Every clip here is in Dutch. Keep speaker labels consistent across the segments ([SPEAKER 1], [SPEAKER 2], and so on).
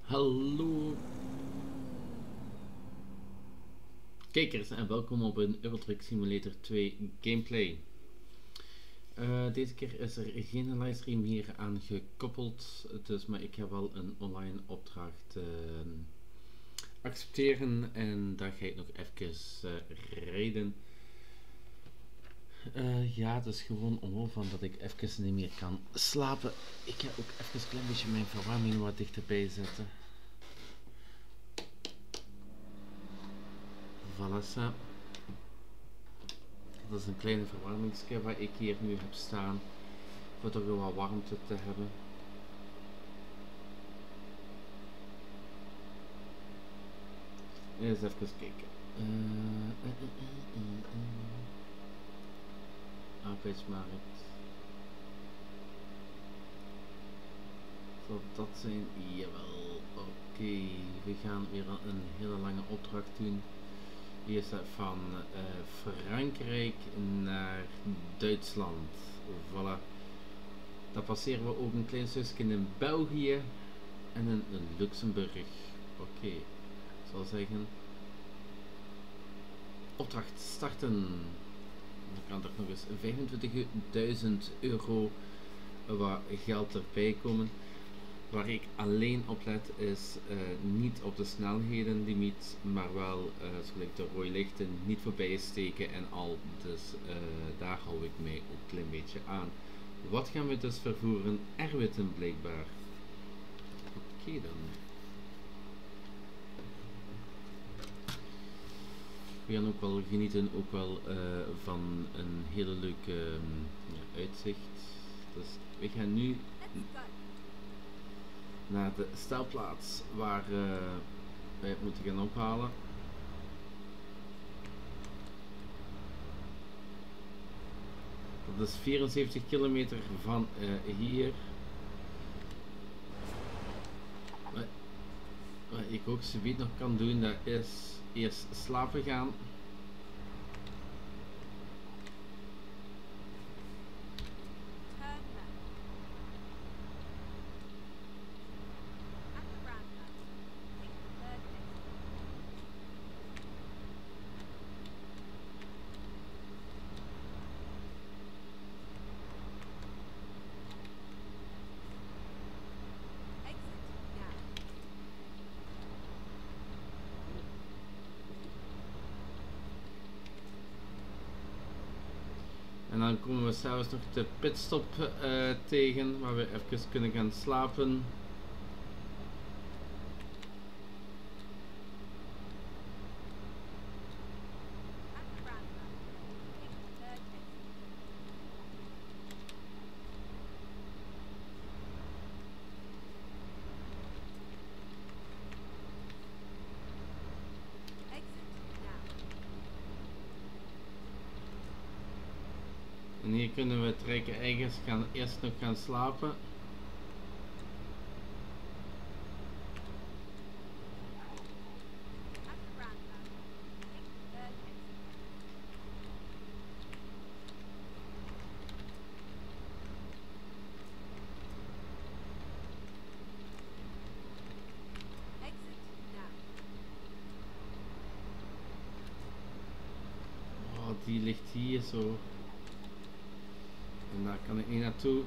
[SPEAKER 1] Hallo kijkers en welkom op een Euro Truck Simulator 2 gameplay. Deze keer is er geen livestream hier aan gekoppeld, dus, maar ik heb wel een online opdracht accepteren en daar ga ik nog even rijden. Ja, het is gewoon omhoog van dat ik even niet meer kan slapen. Ik ga ook even een klein beetje mijn verwarming wat dichterbij zetten. Voilà, ça. Dat is een kleine verwarmingskip waar ik hier nu heb staan, voor toch wel wat warmte te hebben. Eens even kijken. Arbeidsmarkt. Zal dat zijn? Jawel. Oké, we gaan weer een hele lange opdracht doen. Hier is het van Frankrijk naar Duitsland. Voilà. Dan passeren we ook een klein stukje in België en in Luxemburg. Oké, ik zal zeggen. Opdracht starten. Dan kan er nog eens 25.000 euro wat geld erbij komen. Waar ik alleen op let is niet op de snelhedenlimiet, maar wel zoals de rode lichten niet voorbij steken en al. Dus daar hou ik mij ook een klein beetje aan. Wat gaan we dus vervoeren? Erwitten blijkbaar. Oké dan. We gaan ook wel genieten van een hele leuke uitzicht. Dus we gaan nu naar de stelplaats waar wij het moeten gaan ophalen. Dat is 74 kilometer van hier. Wat ik ook zoiets nog kan doen, dat is eerst slapen gaan. En dan komen we zelfs nog de pitstop tegen, waar we even kunnen gaan slapen. En hier kunnen we trekken ergens eerst nog gaan slapen. Oh, die ligt hier zo. En daar kan ik niet naartoe.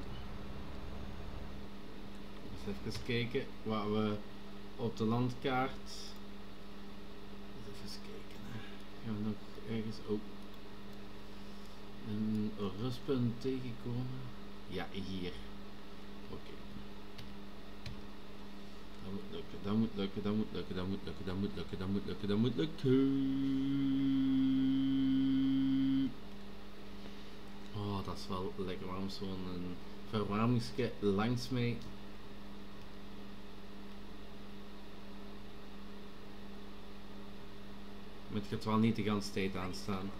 [SPEAKER 1] Dus even kijken waar we op de landkaart. Even kijken. Gaan we nog ergens ook een rustpunt tegenkomen? Ja, hier. Oké. Dat moet lukken, dat moet lukken, dat moet lukken, dat moet lukken, dat moet lukken, dat moet lukken, dat moet lukken. Oh, dat is wel lekker warm, zo'n verwarmingsje langs mij. Maar het gaat wel niet de hele tijd aanstaan.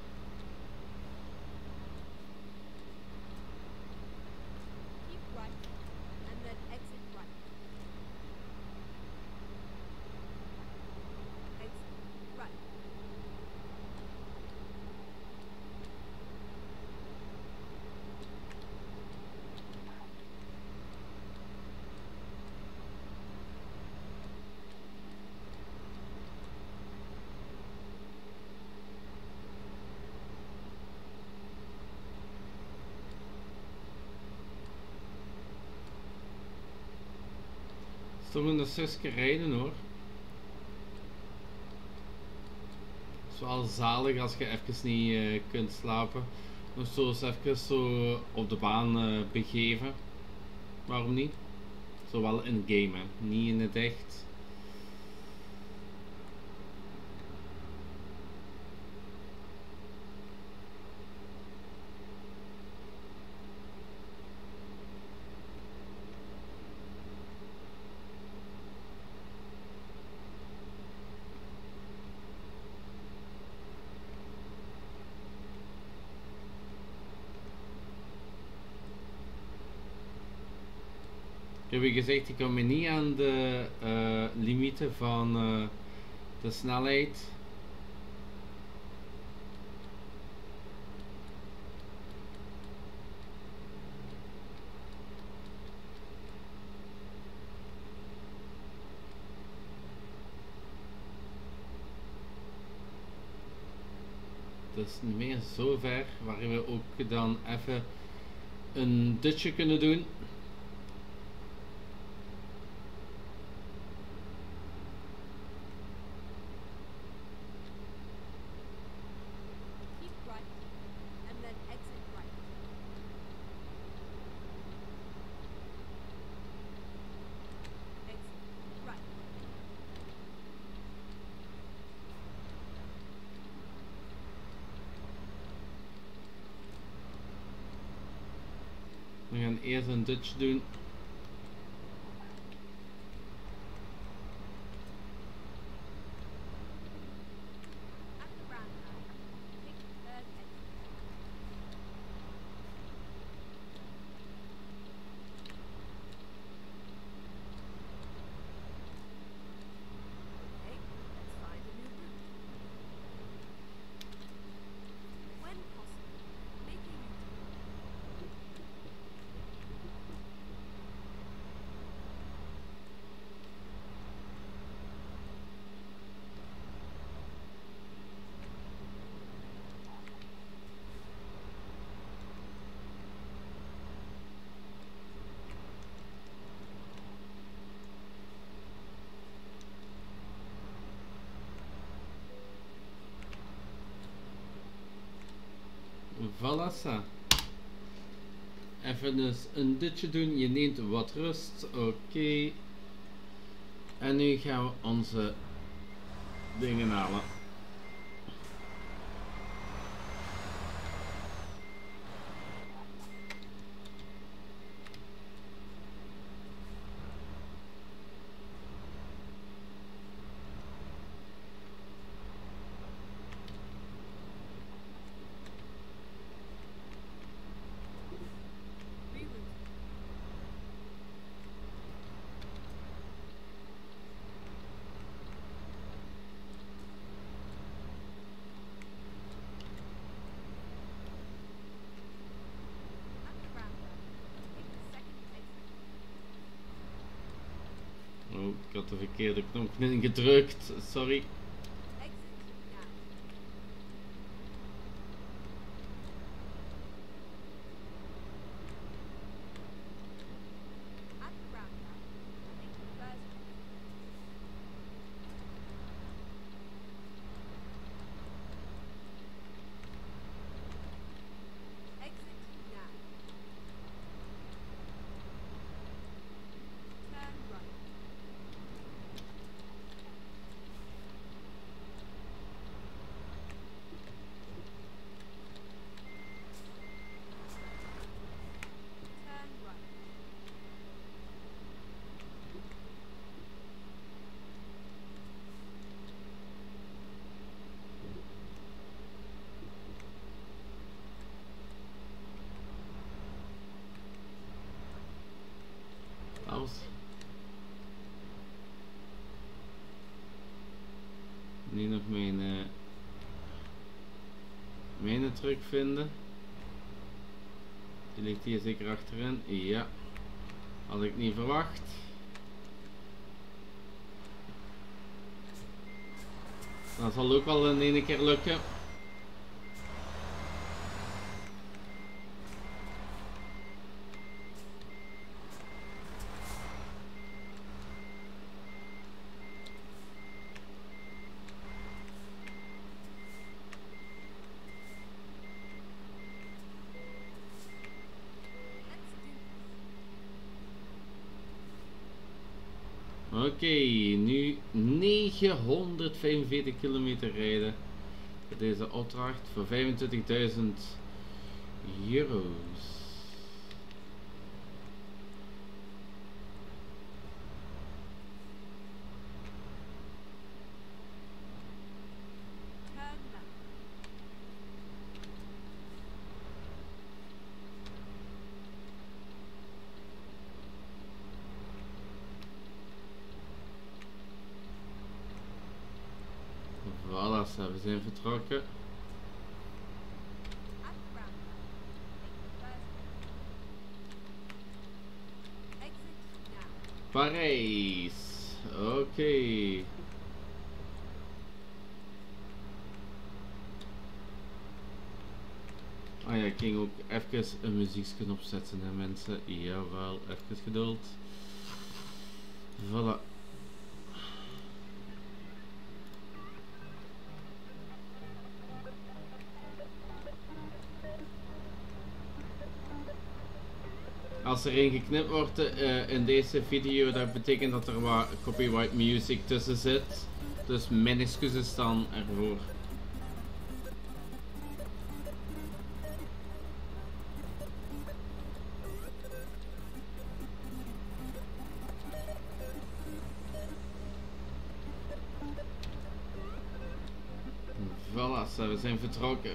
[SPEAKER 1] Toch een stukje rijden hoor. Het is wel zalig als je even niet kunt slapen. Nog zo eens even zo op de baan begeven. Waarom niet? Zowel in game, hè. Niet in het echt. Ik heb je gezegd, ik kan me niet aan de limieten van de snelheid. Het is niet meer zo ver waar we ook dan even een dutje kunnen doen. We gaan eerst een dutch doen. Voilà ça. Even dus een dutje doen, je neemt wat rust, oké. En nu gaan we onze dingen halen. Oh, ik had de verkeerde knop ingedrukt, sorry. Nu nog mijn truck vinden. Die ligt hier zeker achterin. Ja, had ik niet verwacht. Dat zal ook wel in één keer lukken. Oké, nu 945 kilometer rijden voor deze opdracht voor 25.000 euro's. Voilà, we zijn vertrokken. Parijs. Oké. Ah ja, ik ging ook even een muziekje opzetten, hè mensen. Jawel, even geduld. Voilà. Als er een geknipt wordt in deze video, dat betekent dat er wat copyright music tussen zit. Dus mijn excuses dan ervoor. Voilà, we zijn vertrokken.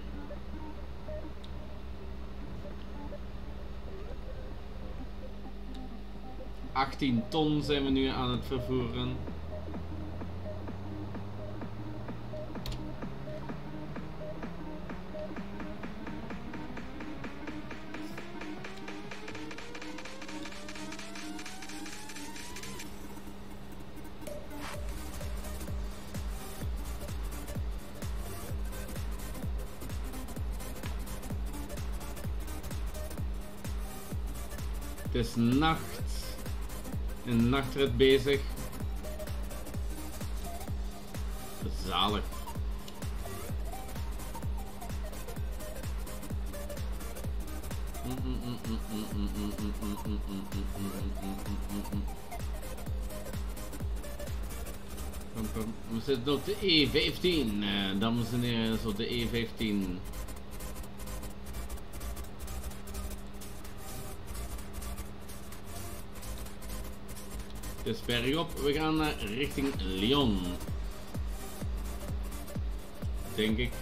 [SPEAKER 1] $18 ton zijn we nu aan het vervoeren. Het is nacht. Een nachtrit bezig. Zalig. We zitten op de E15, dames en heren, op de E15. Dus bergop, we gaan naar richting Lyon. Denk ik.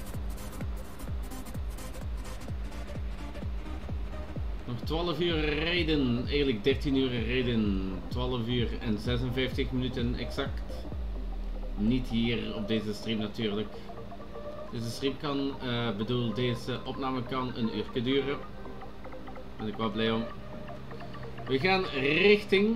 [SPEAKER 1] Nog 12 uur rijden, eigenlijk 13 uur rijden. 12 uur en 56 minuten exact. Niet hier op deze stream natuurlijk. Deze stream kan, deze opname kan een uur duren. Daar ben ik wel blij om. We gaan richting...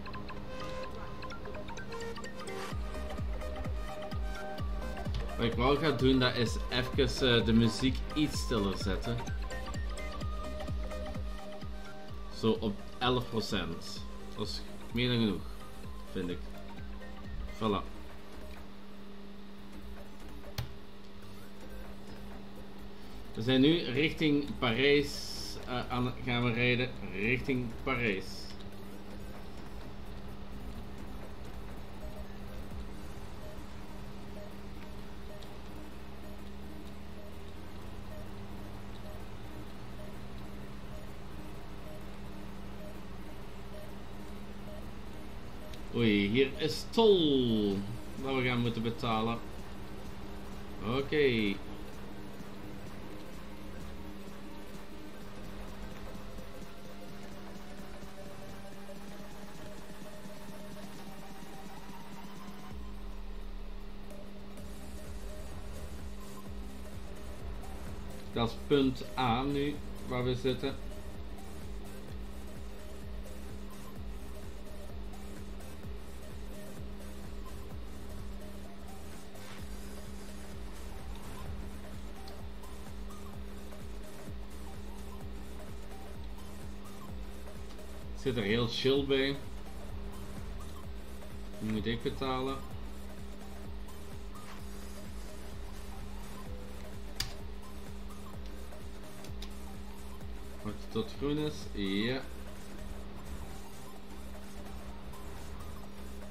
[SPEAKER 1] Wat ik wel ga doen, dat is even de muziek iets stiller zetten. Zo op 11%. Dat is meer dan genoeg, vind ik. Voilà. We zijn nu richting Parijs gaan we rijden. Richting Parijs. Oei, hier is tol dat we gaan moeten betalen. Oké. Dat is punt A nu, waar we zitten. Zit er heel chill bij. Nu moet ik betalen. Wacht tot groen is. Ja.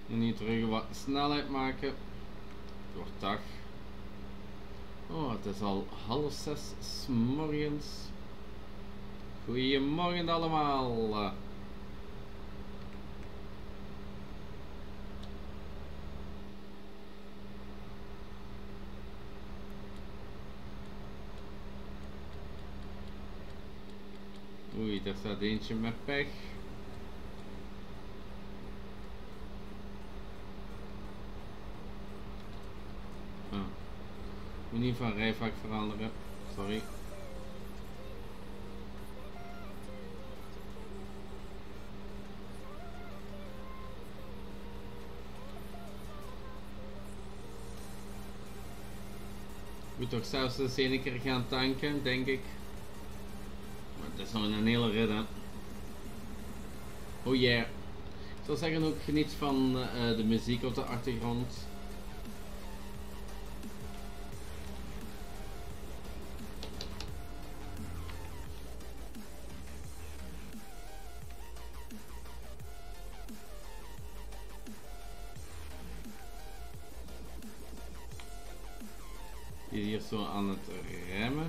[SPEAKER 1] En hier terug wat snelheid maken. Het wordt dag. Oh, het is al 5:30 's morgens. Goedemorgen allemaal. Oei, daar staat eentje met pech. Oh. Moet niet van rijvak veranderen. Sorry. Ik moet toch zelfs eens een keer gaan tanken, denk ik. Maar het is nog een hele rit, hè. Oh yeah. Ik zou zeggen ook geniet van de muziek op de achtergrond. Die is hier zo aan het remmen.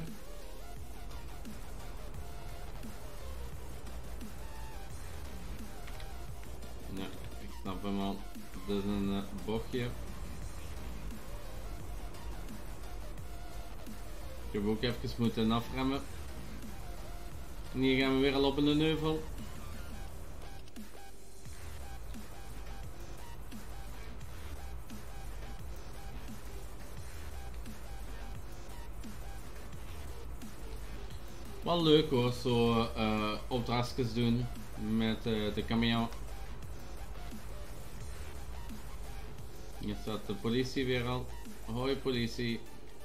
[SPEAKER 1] Nee, ik snap hem al. Dat is een bochtje. Ik heb ook even moeten afremmen. En hier gaan we weer al op in de neuvel. Wel leuk hoor, zo opdrachtjes doen met de camion. Hier staat de politie weer al. Hoi politie.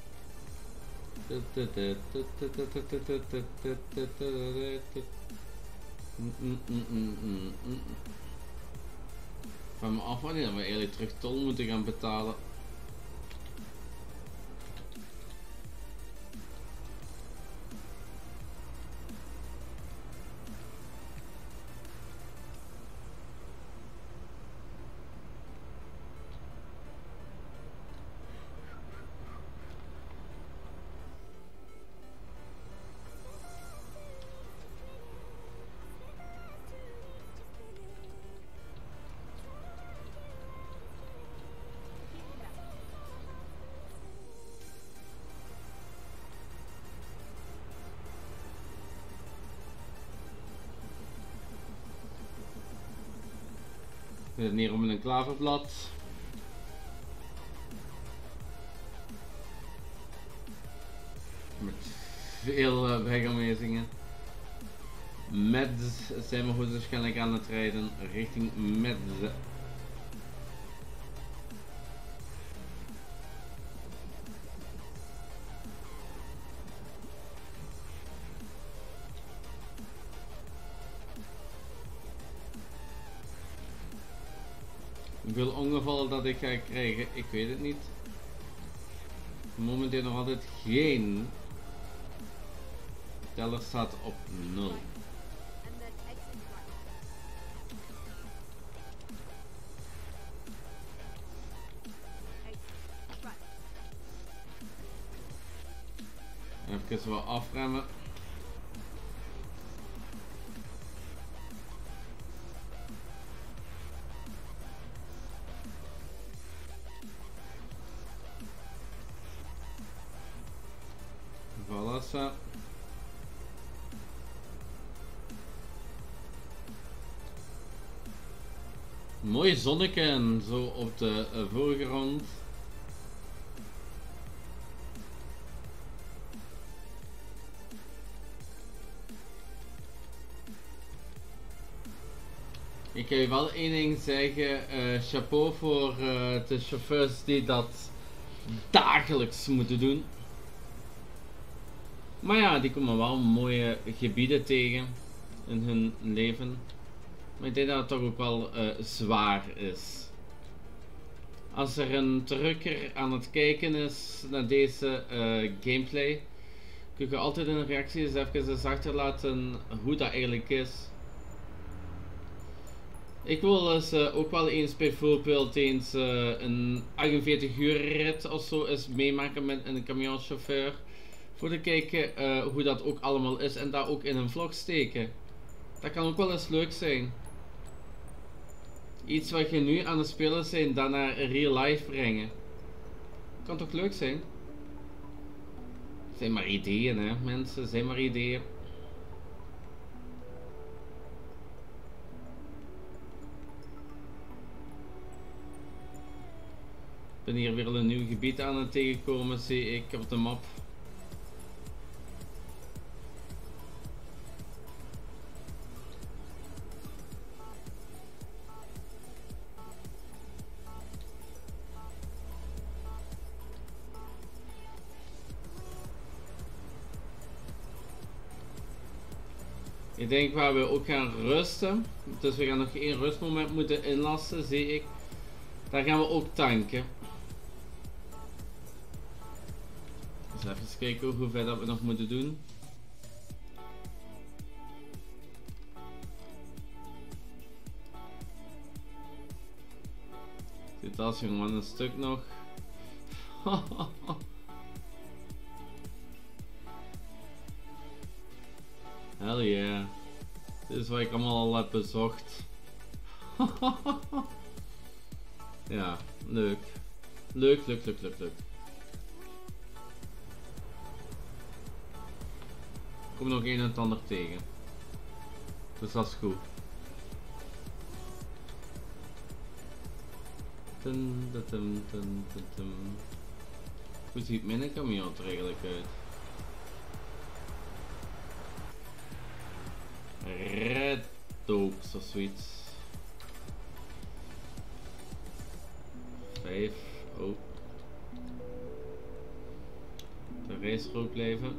[SPEAKER 1] Van me af wanneer we eerlijk terug tol moeten gaan betalen. We zitten hier op een klaverblad. Met veel wegaanwijzingen. Met zijn we goed waarschijnlijk aan het rijden richting Medze. Hoeveel ongevallen dat ik ga krijgen, ik weet het niet. Momenteel nog altijd geen. De teller staat op 0. Even wat afremmen. Voilà ça. Mooi zonnetje zo op de voorgrond. Ik kan je wel één ding zeggen, chapeau voor de chauffeurs die dat dagelijks moeten doen. Maar ja, die komen wel mooie gebieden tegen in hun leven. Maar ik denk dat het toch ook wel zwaar is. Als er een drukker aan het kijken is naar deze gameplay, kun je altijd in een reactie eens even achterlaten hoe dat eigenlijk is. Ik wil dus ook wel eens bijvoorbeeld een 48 uur rit of zo eens meemaken met een camionchauffeur. Voor te kijken hoe dat ook allemaal is en daar ook in een vlog steken. Dat kan ook wel eens leuk zijn. Iets wat je nu aan het spelen zijn, dan naar real life brengen. Kan toch leuk zijn? Zijn maar ideeën, hè mensen, zijn maar ideeën. Ik ben hier weer een nieuw gebied aan het tegenkomen, zie ik op de map. Ik denk waar we ook gaan rusten. Dus we gaan nog één rustmoment moeten inlassen, zie ik. Daar gaan we ook tanken. Dus even kijken hoe ver dat we nog moeten doen. Dit was jongen een stuk nog. Hell yeah. Dit is wat ik allemaal al heb bezocht. Ja, leuk. Leuk. Ik kom nog een en ander tegen. Dus dat is goed. Hoe ziet mijn camion er eigenlijk uit? Red Dopes of zoiets. 5. Oh. De racerook blijven.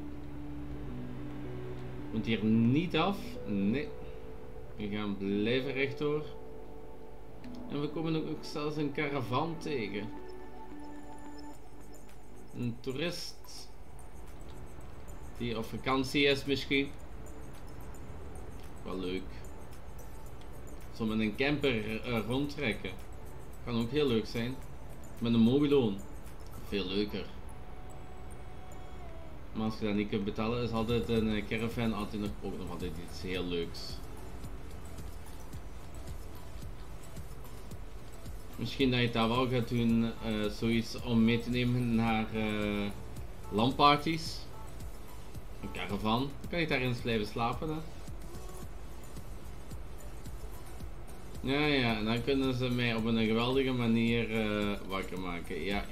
[SPEAKER 1] Moet hier niet af. Nee. We gaan blijven rechtdoor. En we komen ook zelfs een caravan tegen. Een toerist. Die op vakantie is misschien. Wel leuk. Zo met een camper rondtrekken. Kan ook heel leuk zijn. Met een mobiloon. Veel leuker. Maar als je dat niet kunt betalen, is altijd een caravan altijd ook nog altijd iets heel leuks. Misschien dat je dat wel gaat doen, zoiets om mee te nemen naar landparties. Een caravan. Dan kan je daar eens blijven slapen. Hè? Ja, en dan kunnen ze mij op een geweldige manier wakker maken. Ja.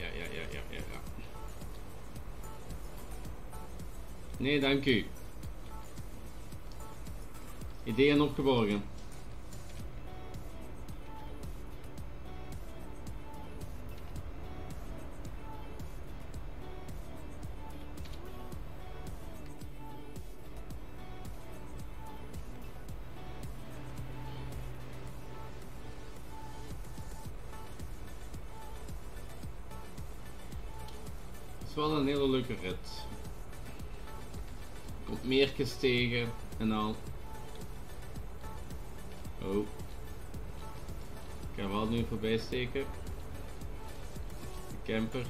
[SPEAKER 1] Nee, dank u. Ideeën opgeborgen. Het is wel een hele leuke rit. Komt meertjes tegen en al. Oh. Ik ga wel nu voorbij steken. De camper.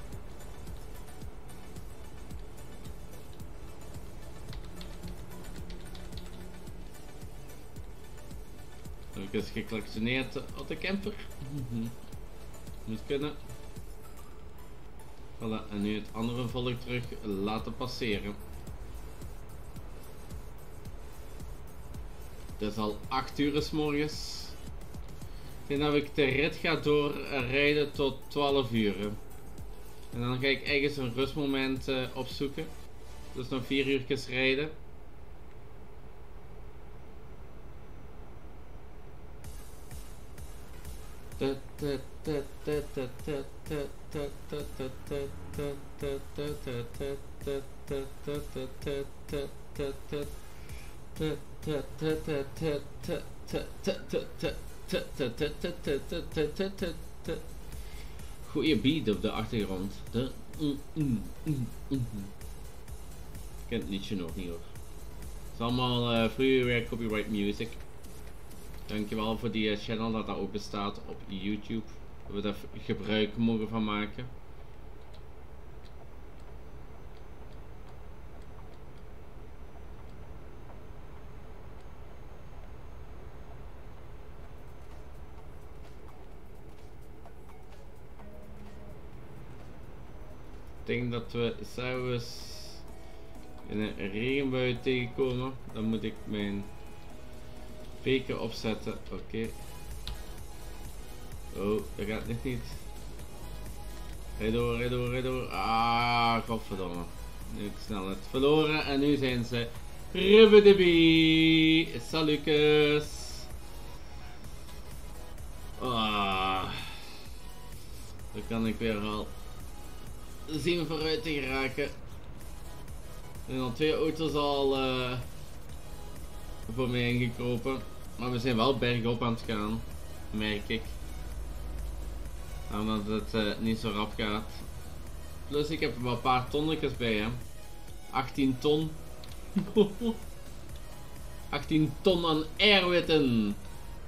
[SPEAKER 1] Heb ik eens geklaksioneerd op de camper. Moet kunnen. Voilà, en nu het andere volk terug laten passeren. Het is al 8 uur 's morgens. Ik denk dat ik de rit ga doorrijden tot 12 uur. En dan ga ik ergens een rustmoment opzoeken. Dus nog 4 uurtjes rijden. Goeie beat op de achtergrond. Ik ken het liedje nog niet hoor. Het is allemaal freeware copyright music. Dankjewel voor die channel dat ook bestaat op YouTube. Dat we daar gebruik mogen van maken. Ik denk dat we zelfs in een regenbui tegenkomen. Dan moet ik mijn peken opzetten. Oké. Oh, dat gaat net niet. Rijd door, rijd door, rijd door. Ah, godverdomme. Nu heb ik snelheid verloren en nu zijn ze Rubbedebie. Salucus. Ah. Dan kan ik weer al zien vooruit te geraken. Er zijn al 2 auto's al voor mij ingekropen. Maar we zijn wel bergop aan het gaan. Merk ik. Omdat het niet zo rap gaat. Plus ik heb er wel een paar tonnetjes bij hè. 18 ton. 18 ton aan eiwitten.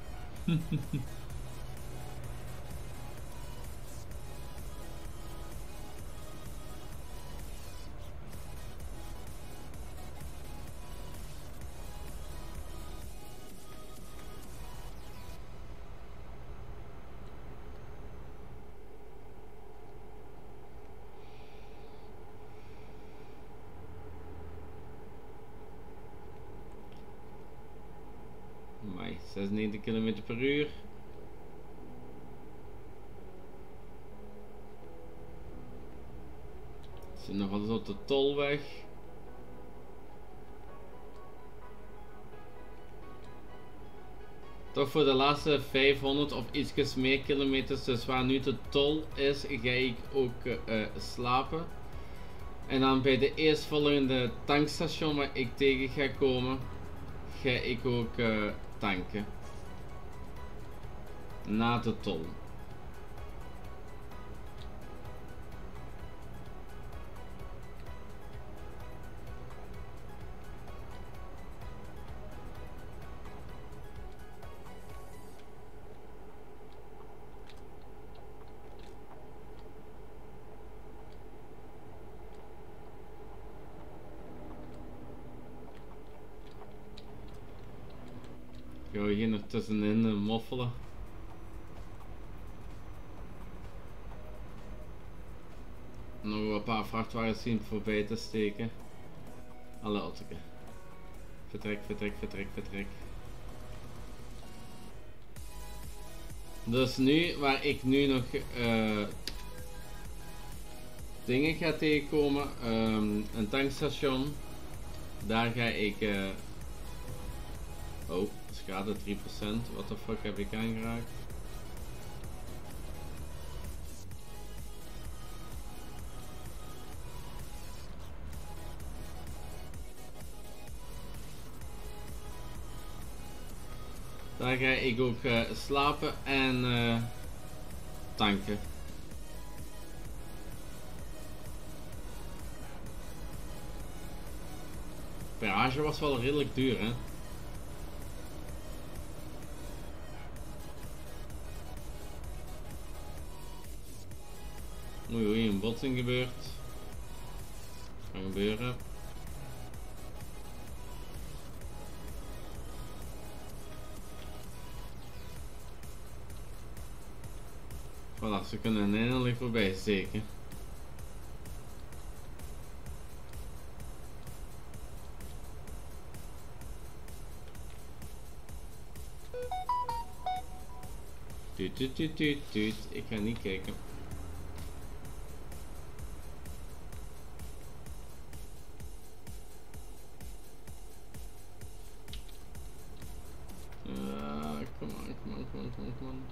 [SPEAKER 1] Amai, 96 km per uur. We zitten nog altijd op de tolweg. Toch voor de laatste 500 of iets meer kilometers, dus waar nu de tol is, ga ik ook slapen. En dan bij de eerstvolgende tankstation waar ik tegen ga komen, ga ik ook tanken. Na de tol. Ik ga hier nog tussenin moffelen. Nog een paar vrachtwagens zien voorbij te steken. Alle auto's. Vertrek, vertrek, vertrek, vertrek. Dus nu, waar ik nu nog dingen ga tegenkomen, een tankstation, daar ga ik oh, schade 3%, what the fuck heb ik aangeraakt? Daar ga ik ook slapen en tanken. Peage was wel redelijk duur, hè? Oei, oei, een botsing gebeurd. Kan gebeuren. Voilà, ze kunnen eindelijk voorbij steken. Tuut, tuut, tuut, tuut, tuut. Ik ga niet kijken. Come on, come on, come on, come on, come on.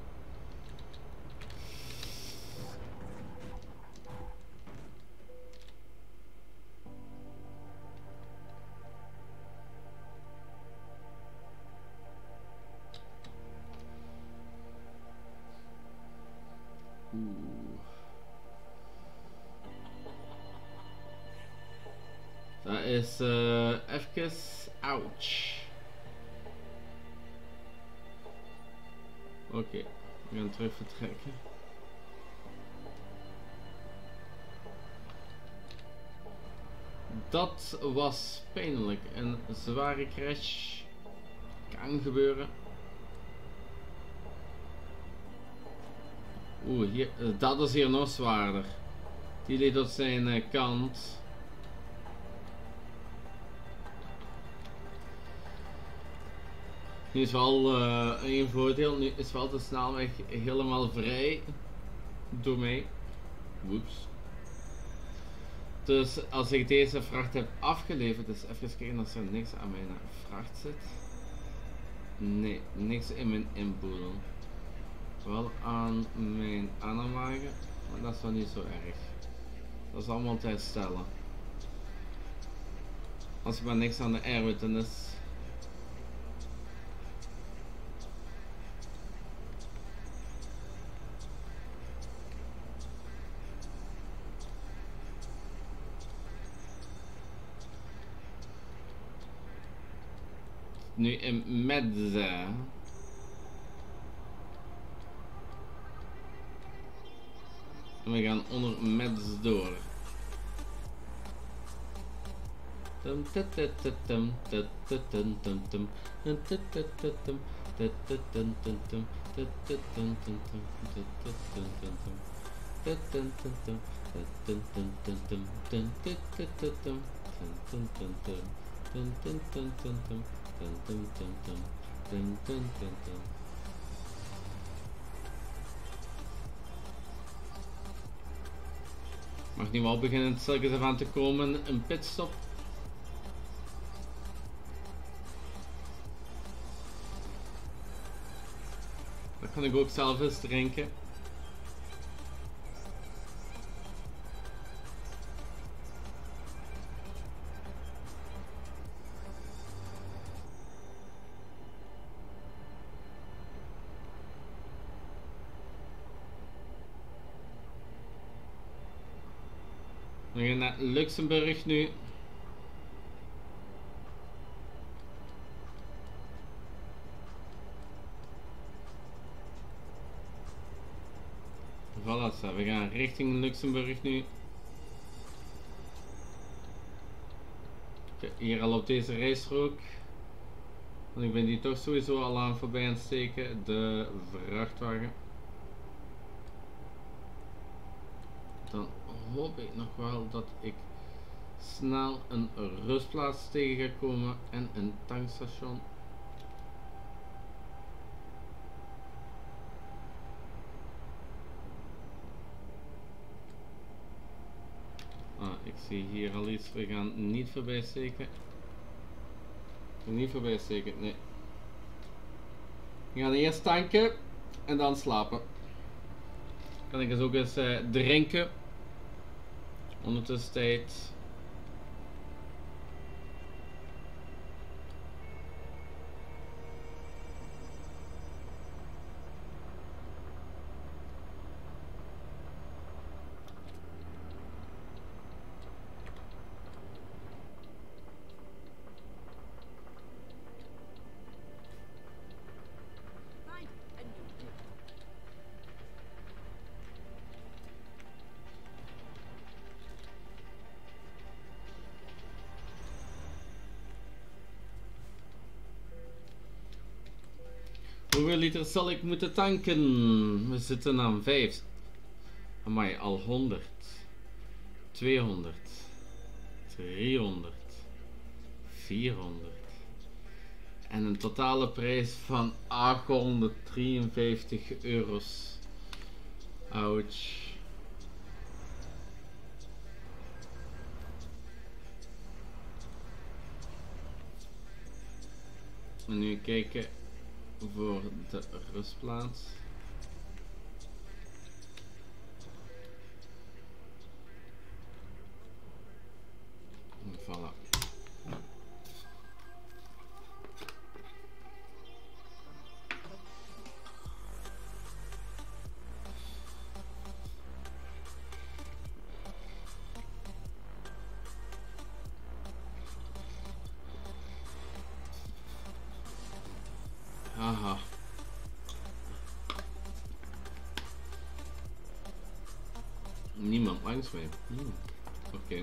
[SPEAKER 1] Dat is even ouch. Oké, we gaan terug vertrekken. Dat was pijnlijk. Een zware crash kan gebeuren. Oeh, hier, dat is hier nog zwaarder. Die liet op zijn kant. Nu is wel een voordeel. Nu is wel de snelweg helemaal vrij. Door mij. Woeps. Dus als ik deze vracht heb afgeleverd, dus even kijken als er niks aan mijn vracht zit. Nee, niks in mijn inboedel. Wel aan mijn aanhangwagen, maar dat is wel niet zo erg. Dat is allemaal te herstellen. Als er maar niks aan de airwitten is. Nu in Medze. En we gaan onder Medze door. Mag nu wel beginnen stilletjes ervan te komen, een pitstop. Dat kan ik ook zelf eens drinken. We gaan naar Luxemburg nu. Voilà, we gaan richting Luxemburg nu. Hier al op deze rijstrook. Want ik ben die toch sowieso al aan voorbij aan het steken. De vrachtwagen. Dan hoop ik nog wel dat ik snel een rustplaats tegen ga komen en een tankstation. Ik zie hier al iets, we gaan niet voorbij steken. Niet voorbij steken, nee. We gaan eerst tanken en dan slapen. Kan ik dus ook eens drinken. Ondertussen tijd. Hoeveel liter zal ik moeten tanken? We zitten aan 5. Amai, al 100. 200. 300. 400. En een totale prijs van 853 euro's. Ouch. En nu kijken voor de rustplaats. Voilà. Aha. Niemand langs mij. Oké.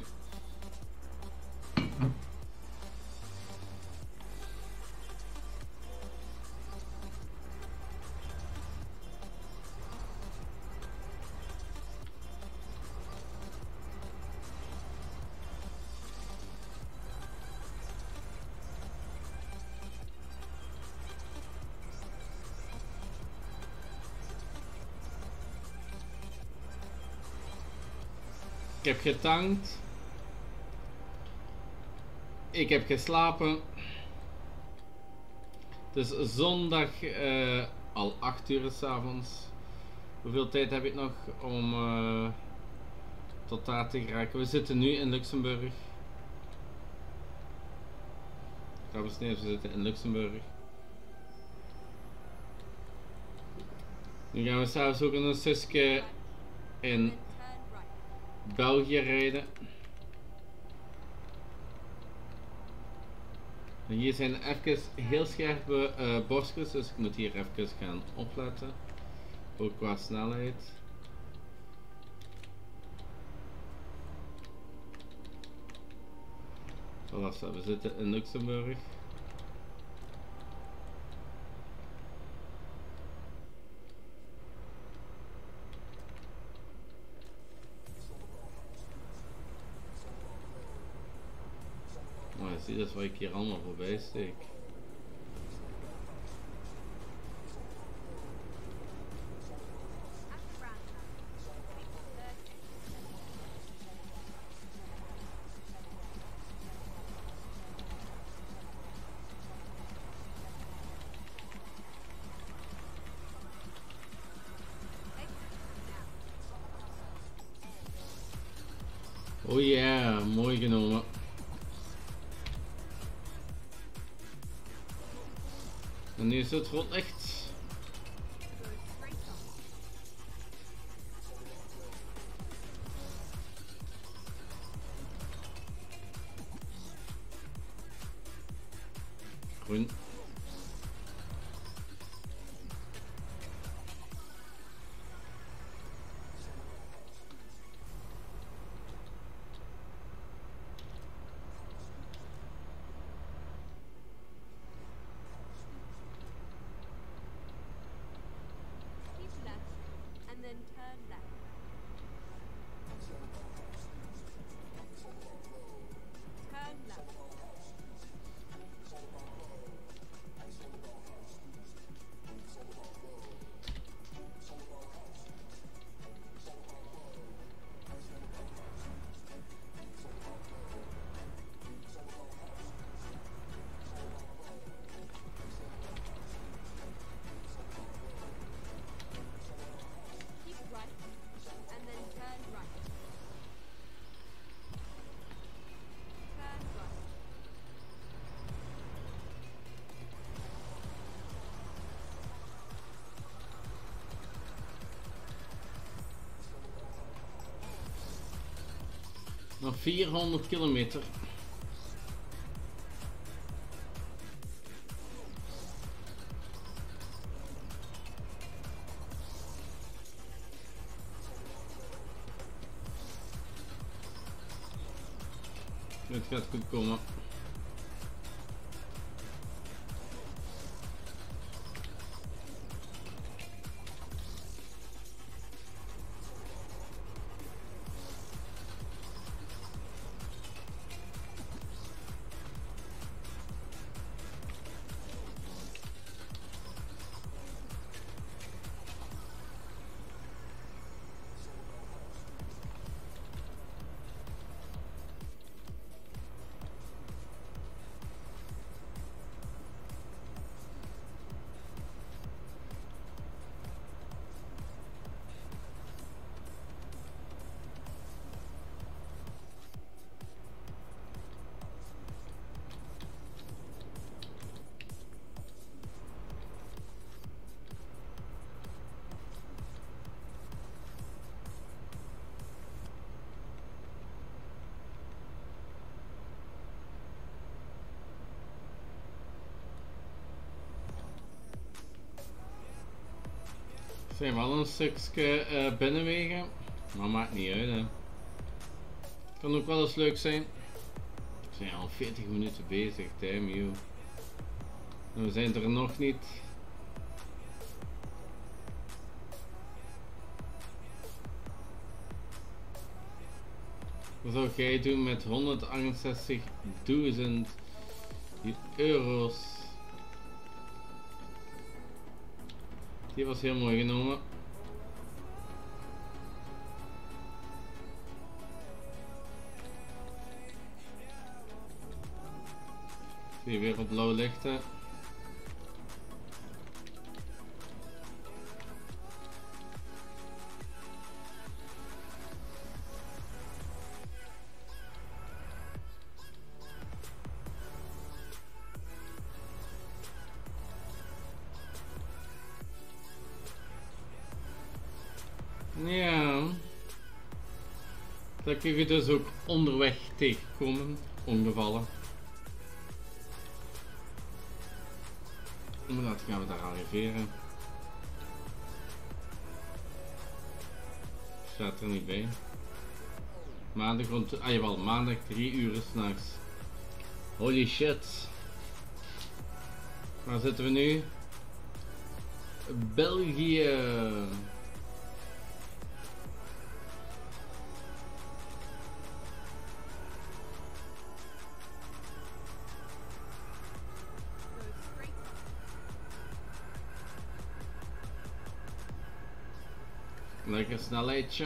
[SPEAKER 1] Ik heb getankt. Ik heb geslapen. Het is zondag al 8 uur 's avonds. Hoeveel tijd heb ik nog om tot daar te geraken? We zitten nu in Luxemburg. Dames en heren, we zitten in Luxemburg. Nu gaan we s'avonds ook een stukje in België rijden. En hier zijn even heel scherpe bosjes, dus ik moet hier even gaan opletten. Ook qua snelheid. Voilà, we zitten in Luxemburg. Zie, dat is waar ik hier allemaal voorbij steek. Oh ja, mooi genomen. En nu is het rood licht. Groen. Nog 400 kilometer. Het gaat goed komen. Zijn we al een stukje binnenwegen. Maar maakt niet uit, hè. Kan ook wel eens leuk zijn. We zijn al 40 minuten bezig, damn you. En we zijn er nog niet. Wat zou jij doen met 168.000 euro's? Die was heel mooi genomen. Zie je weer op blauw lichten. Ja, dat kun je dus ook onderweg tegenkomen, ongevallen. Inderdaad gaan we daar arriveren. Staat er niet bij. Maandag rond, jawel, maandag 3 uur 's nachts. Holy shit. Waar zitten we nu? België. Lekker snelheidje.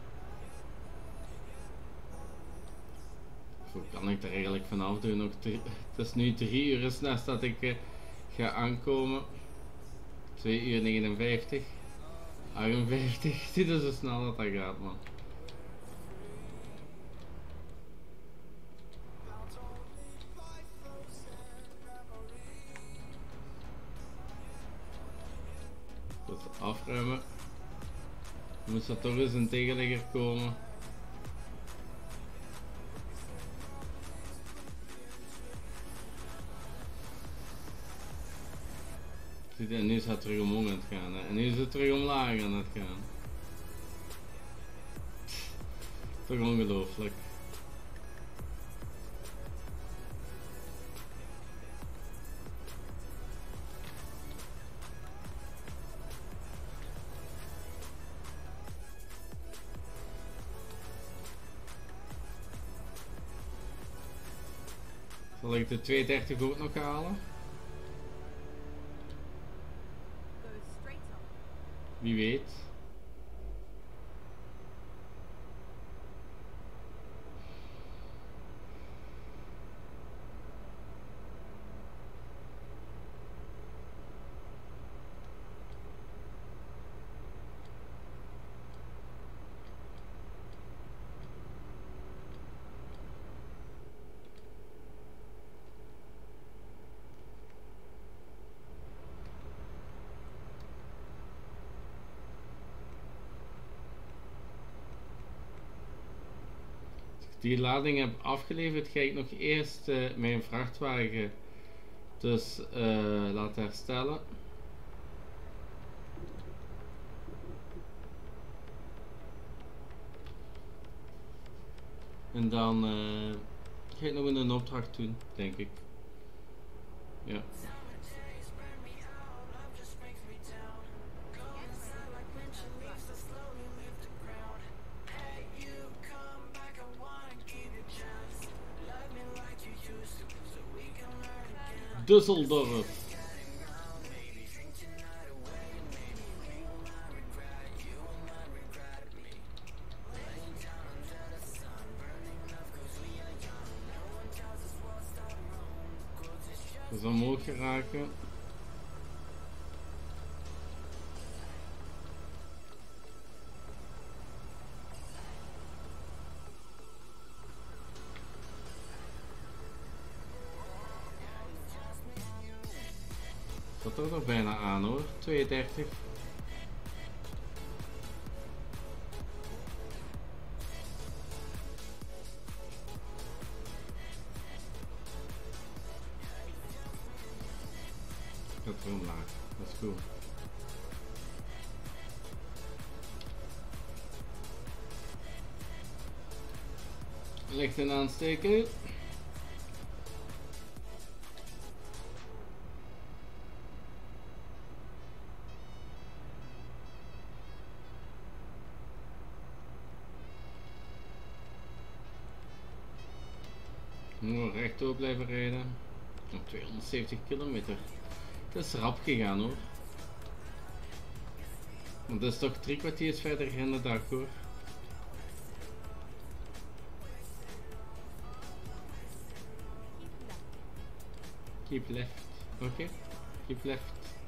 [SPEAKER 1] Zo kan ik er eigenlijk vanaf doen. Nog het is nu 3 uur s'nachts dat ik ga aankomen. 2 uur 59. 58. Zie je zo snel dat gaat, man. Dus afruimen. Moest er toch eens een tegenligger komen. En nu is het terug omhoog aan het gaan, hè. En nu is het terug omlaag aan het gaan. Toch ongelooflijk. Zal ik de 230 ook nog halen? Wie weet. Die lading heb afgeleverd, ga ik nog eerst mijn vrachtwagen dus laten herstellen. En dan ga ik nog een opdracht doen, denk ik. Ja. Düsseldorf. Dus omhoog geraken. Dat er nog bijna aan hoor, 32. Dat is omlaag, dat is goed. Lichten aansteken. Moet rechtdoor blijven rijden. Nog 270 kilometer. Het is rap gegaan hoor. Want het is toch 3 kwartiers verder in de dag hoor. Keep left. Oké. Keep left.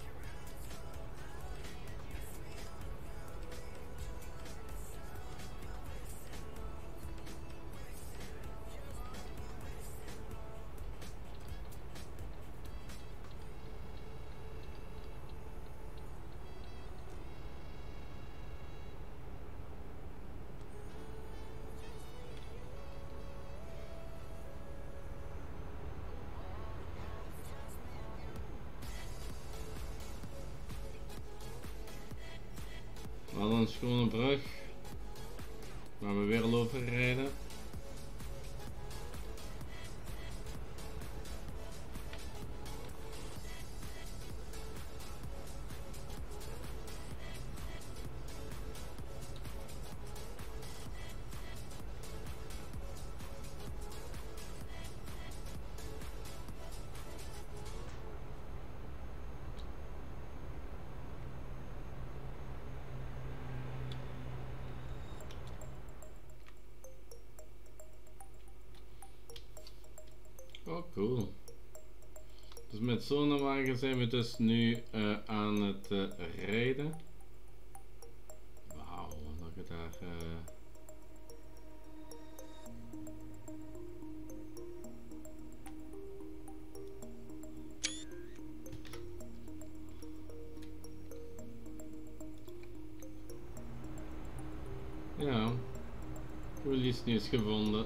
[SPEAKER 1] Wel een schone brug, waar we weer al over rijden. Oh cool. Dus met zo'n wagen zijn we dus nu aan het rijden. Wauw, dat je daar... Ja, release nieuws gevonden.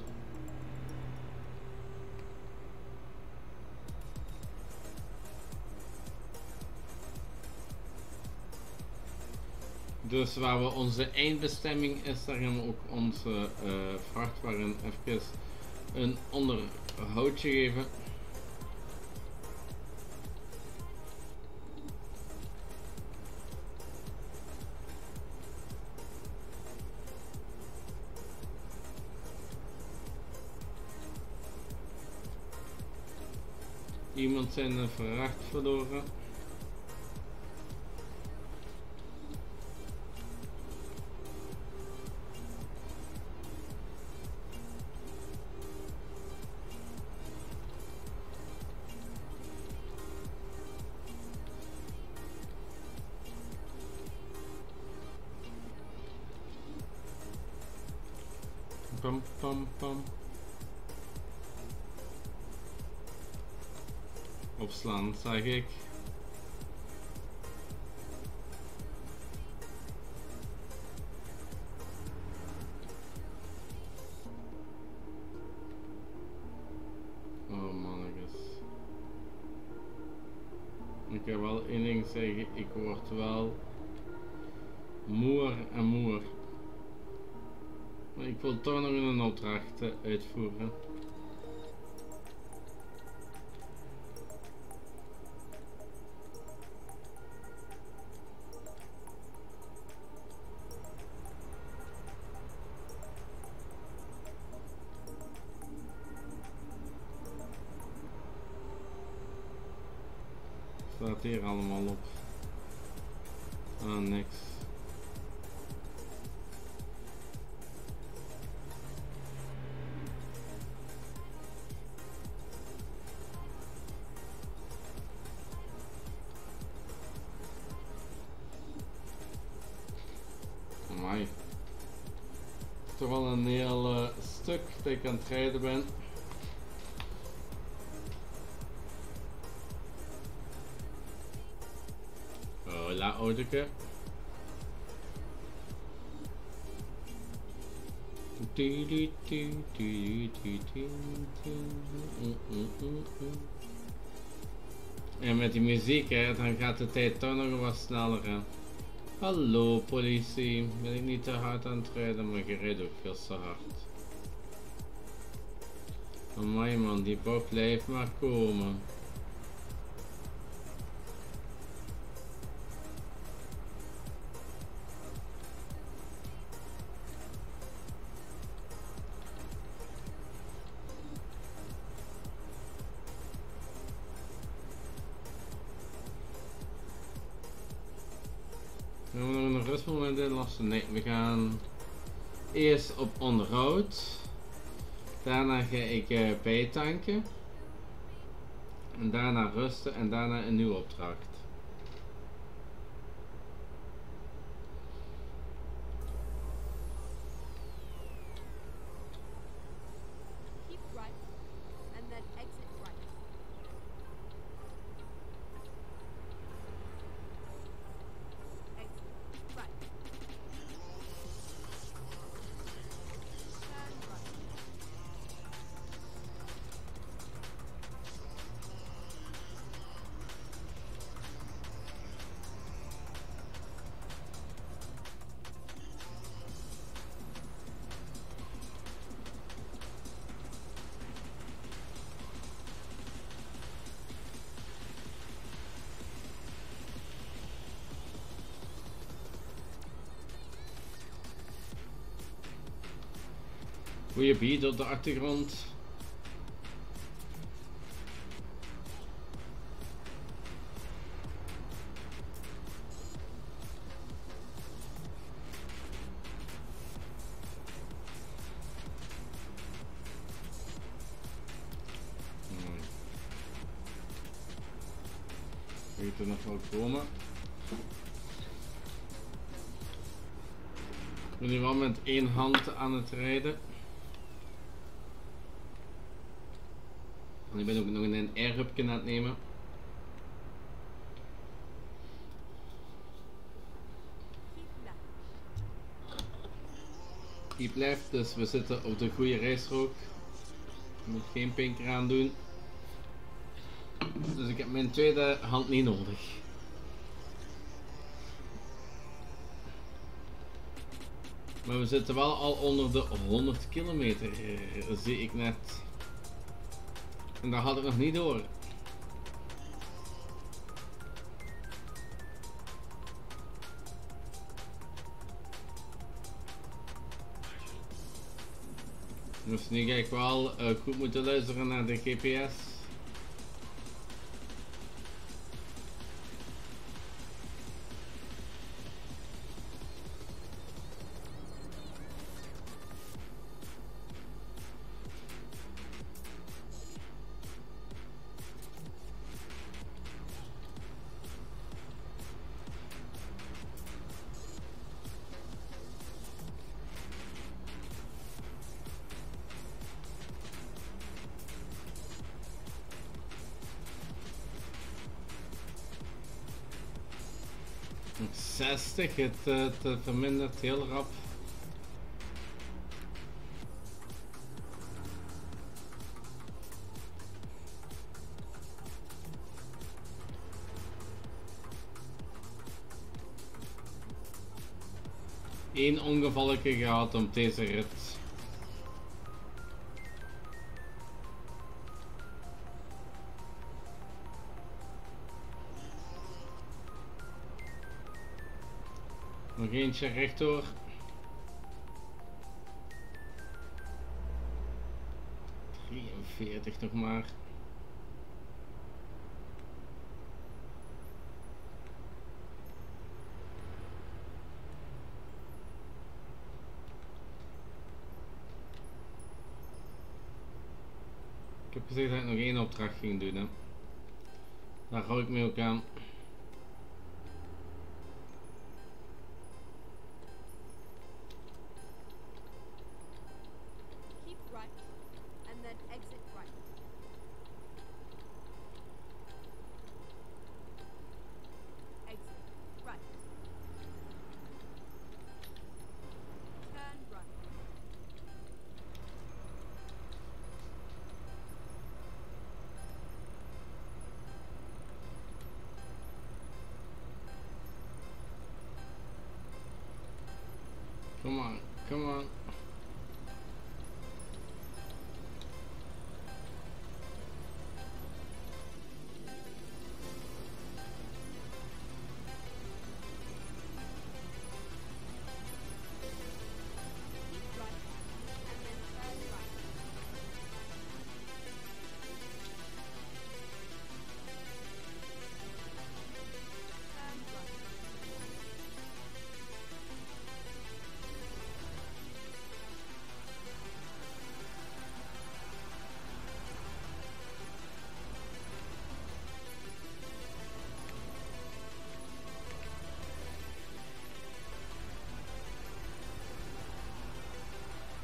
[SPEAKER 1] Dus waar we onze eindbestemming is, daar gaan we ook onze vrachtwagen even een onderhoudje geven. Iemand zijn vracht verloren. Pam pam pam. Opslaan, zag ik. Oh mannetjes. Ik heb wel één ding zeggen, ik word wel moer en moer. Maar ik wil toch nog een opdracht uitvoeren. Staat hier allemaal op? Ah, niks. Amai. Het is toch wel een heel stuk dat ik aan het rijden ben. Hola, autoke. En met die muziek, hè, dan gaat de tijd toch nog wat sneller gaan. Hallo politie, ben ik niet te hard aan het rijden, maar je rijdt ook veel te hard. Amai man, die bocht blijft maar komen. Gaan we nog een rustmoment inlassen? Nee, we gaan eerst op onderhoud. Daarna ga ik bijtanken. En daarna rusten en daarna een nieuwe opdracht. Goeie beat op de achtergrond. Weet er nog wel komen. Ik ben nu wel met één hand aan het rijden. En ik ben ook nog een airhubje aan het nemen. Die blijft, dus we zitten op de goede rijstrook. Ik moet geen pinker aan doen. Dus ik heb mijn tweede hand niet nodig. Maar we zitten wel al onder de 100 kilometer, zie ik net. En dat had ik nog niet door. Dus nu ga ik wel goed moeten luisteren naar de GPS. Nog 60, het vermindert heel rap. Eén ongevalke gehad op deze rit. Nog eentje rechtdoor. ...43 nog maar. Ik heb gezegd dat ik nog één opdracht ging doen, hè. Daar hou ik me ook aan. Come on, come on.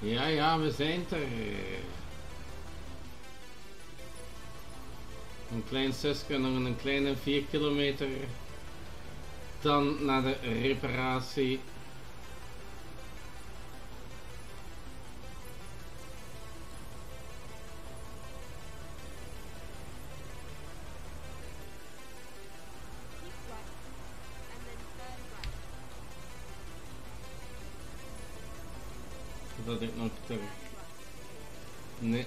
[SPEAKER 1] Ja, ja, we zijn er. Een klein stukje, nog een kleine 4 kilometer. Dan naar de reparatie. Dat ik nog terug. Nee.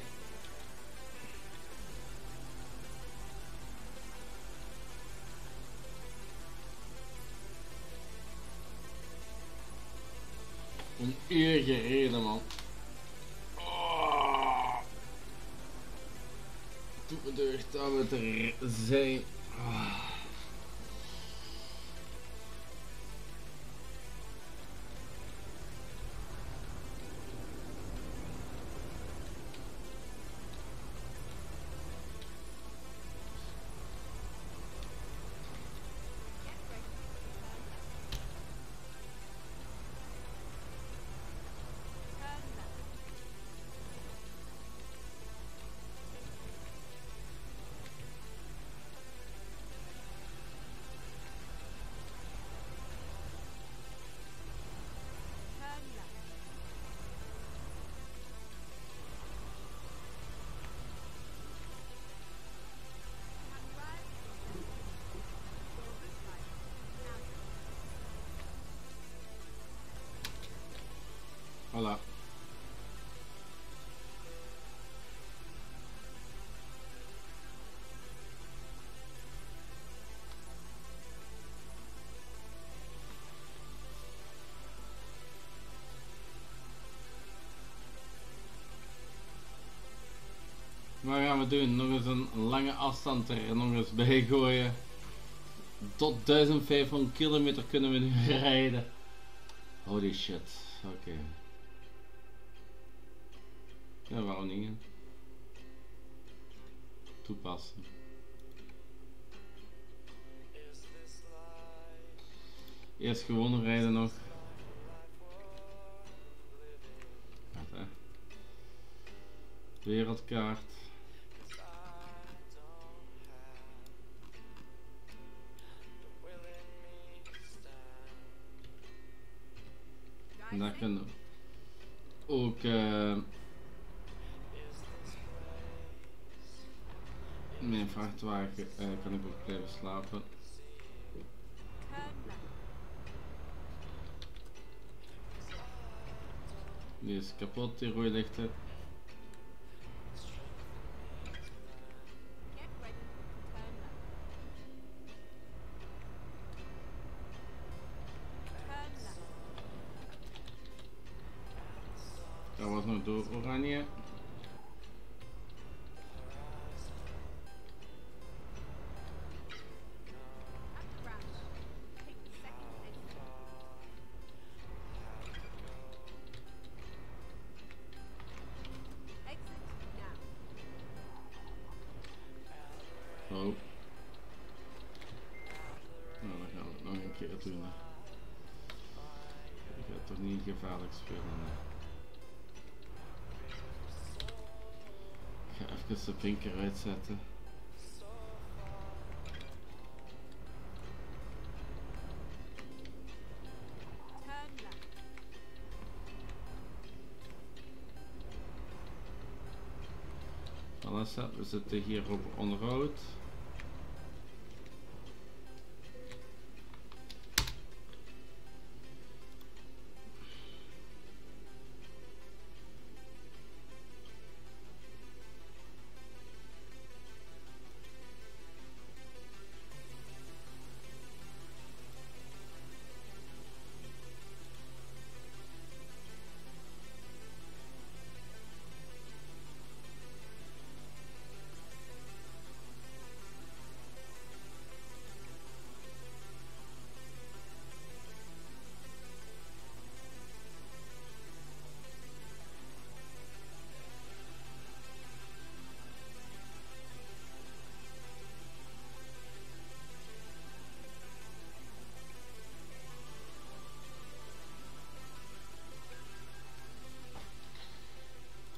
[SPEAKER 1] Een uur gereden, man. Oh. Doe me deugd dat we er zijn. Oh. Voilà. Wat gaan we doen? Nog eens een lange afstand er nog eens bij gooien. Tot 1500 kilometer kunnen we nu rijden. Holy shit. Oké. Ja, waarom niet? Toepassen. Eerst gewoon rijden nog. Wat, hè? Wereldkaart. En daar kunnen we ook mijn vrachtwagen kan ik ook blijven slapen. Die is kapot, die rooilichten. Dat was nog door oranje. Oh. Nou, dan gaan we het nog een keer doen. Ik ga toch niet gevaarlijk spelen. Ik ga even de blinker uitzetten. We zitten hier op onderhoud.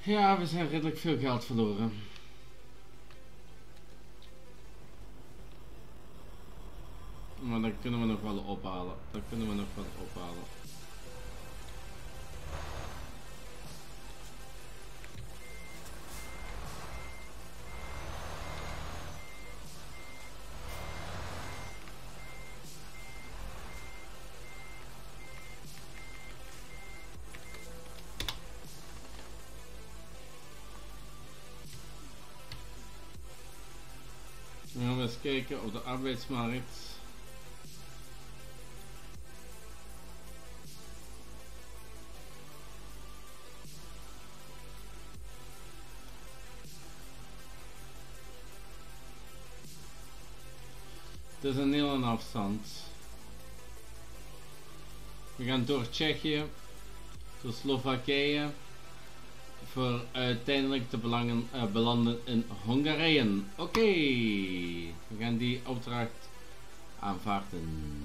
[SPEAKER 1] Ja, we zijn redelijk veel geld verloren. Maar dat kunnen we nog wel ophalen. Dat kunnen we nog wel ophalen. Dan gaan we eens kijken op de arbeidsmarkt. Het is een hele afstand. We gaan door Tsjechië, door Slowakije, voor uiteindelijk te belanden in Hongarije. Oké, we gaan die opdracht aanvaarden.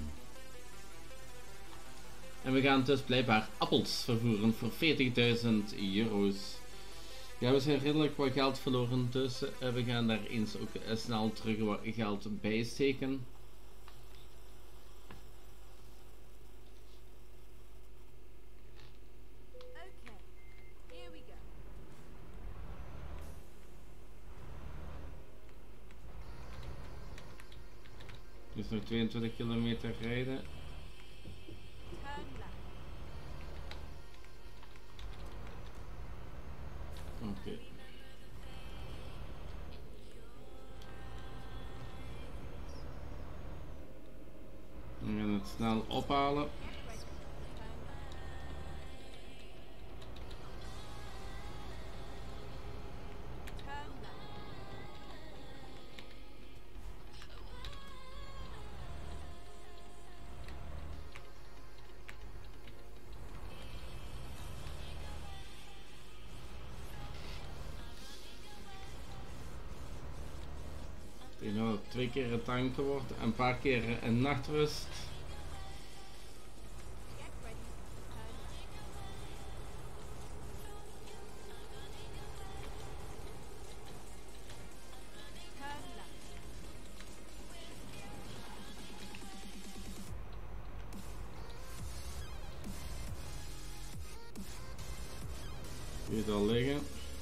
[SPEAKER 1] En we gaan dus blijkbaar appels vervoeren voor 40.000 euro's. Ja, we zijn redelijk wat geld verloren, dus we gaan daar eens ook snel terug wat geld bij steken. Dus nog 22 kilometer rijden. Oké. We gaan het snel ophalen. Die nou 2 keer het tanken wordt en een paar keer een nachtrust. Die het al liggen.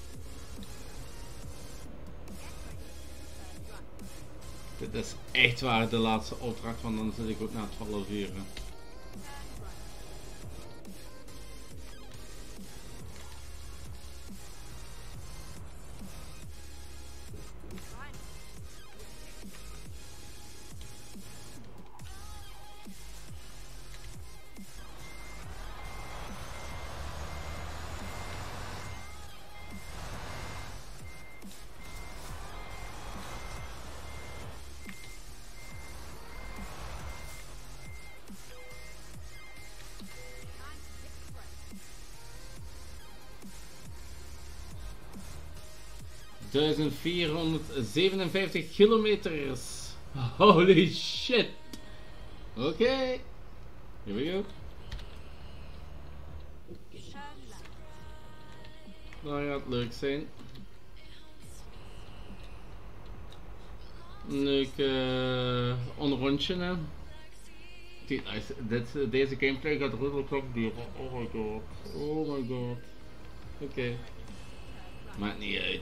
[SPEAKER 1] Dit is echt waar de laatste opdracht, want dan zit ik ook na 12 uur. ...1457 kilometers. Holy shit. Oké. Here we go. Dat gaat leuk zijn. Leuk onrondje, hè. Deze gameplay gaat redelijk lang duren. Oh my god. Oh my god. Oké. Maakt niet uit.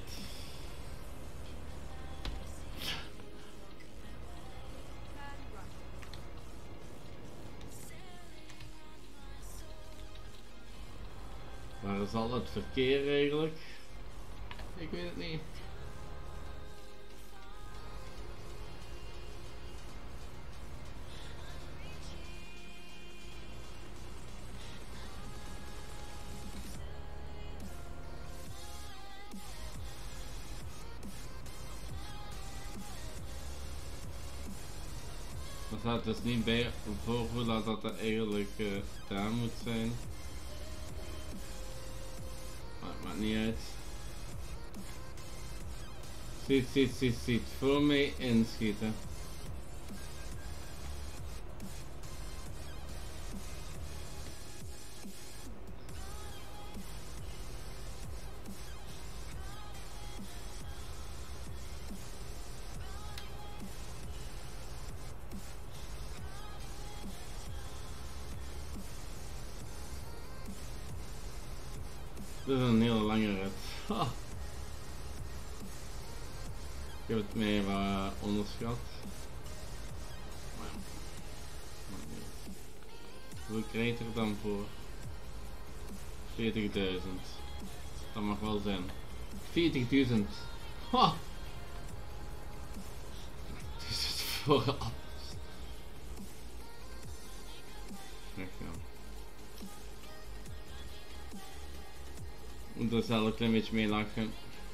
[SPEAKER 1] Waar is al het verkeer eigenlijk? Ik weet het niet. Er staat dus niet bij voor hoe laat dat er eigenlijk daar moet zijn. Maar het maakt niet uit. Ziet. Voor mij inschieten. Dit is een hele lange rit. Ah. Ik heb het mij wat onderschat. Maar ja, maakt niet uit. Hoeveel krijg je er dan voor? 40.000. Dat mag wel zijn. 40.000. Ha! Het is het voor alles. Weggaan. Moet er zelf een klein beetje mee lachen.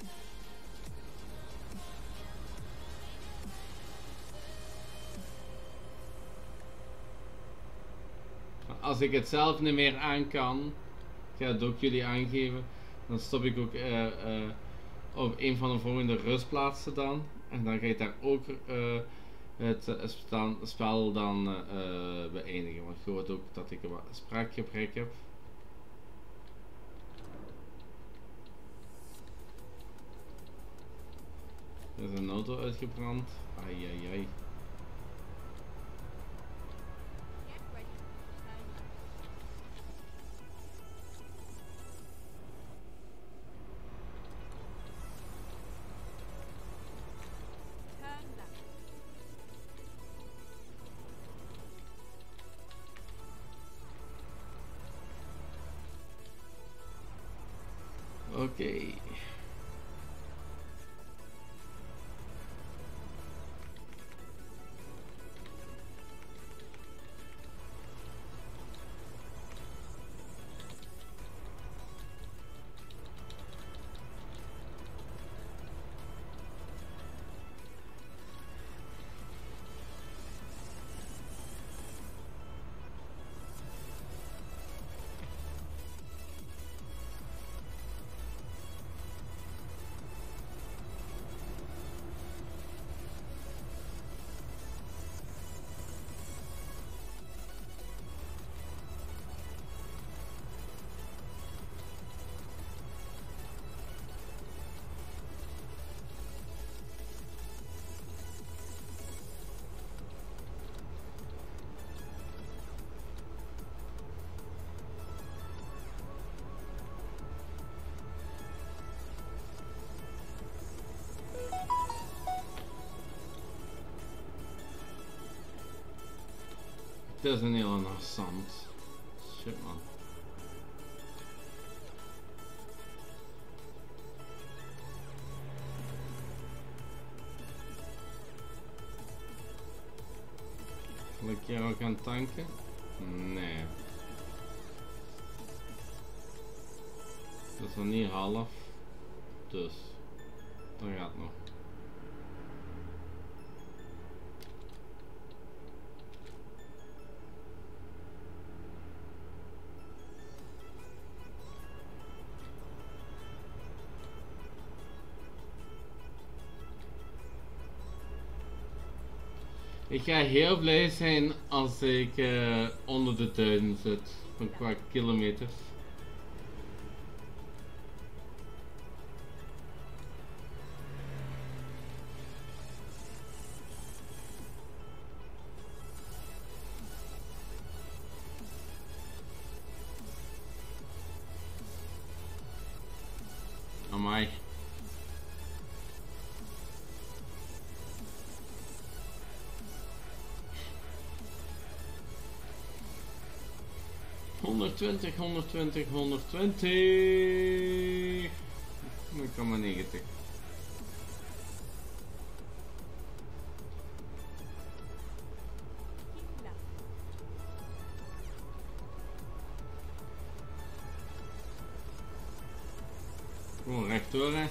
[SPEAKER 1] Als ik het zelf niet meer aan kan, ik ga het ook jullie aangeven, dan stop ik ook op een van de volgende rustplaatsen dan. En dan ga ik daar ook het spel dan beëindigen. Want je hoort ook dat ik een spraakgebrek heb. Er is een auto uitgebrand. Ai ai ai. Oké. Het is een hele nacht zand. Shit man. Zal ik hier ook gaan tanken? Nee. Dat is nog niet half. Dus. Dat gaat nog. Ik ga heel blij zijn als ik onder de 1000 zit, van qua kilometers. Amai. ...120, 120, 120... ...dan kan maar 90. Gewoon rechtdoor hè.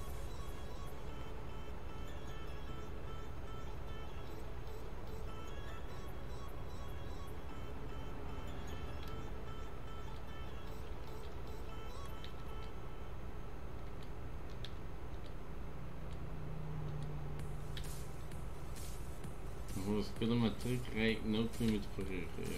[SPEAKER 1] Volgens kilometriek rijd ik 0 km per uur, ja.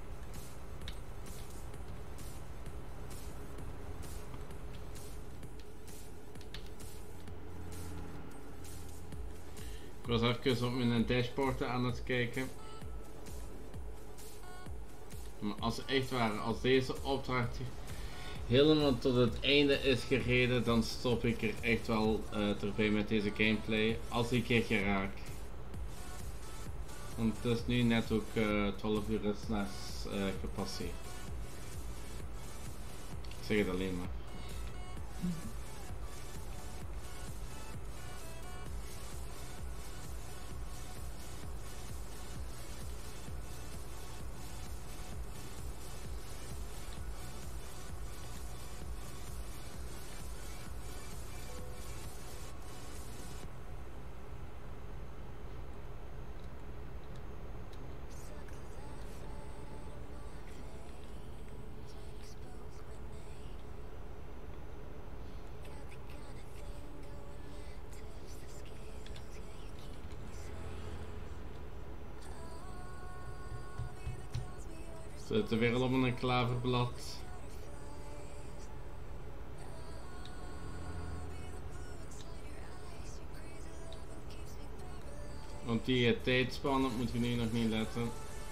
[SPEAKER 1] Ik was even op mijn dashboard aan het kijken. Maar als echt waar, als deze opdracht helemaal tot het einde is gereden, dan stop ik er echt wel erbij met deze gameplay. Als ik een keer raak. Want het is nu net ook 12 uur is gepasseerd. Ik zeg het alleen maar. We zitten weer al op een klaverblad. Want die tijdspannen moet je nu nog niet letten.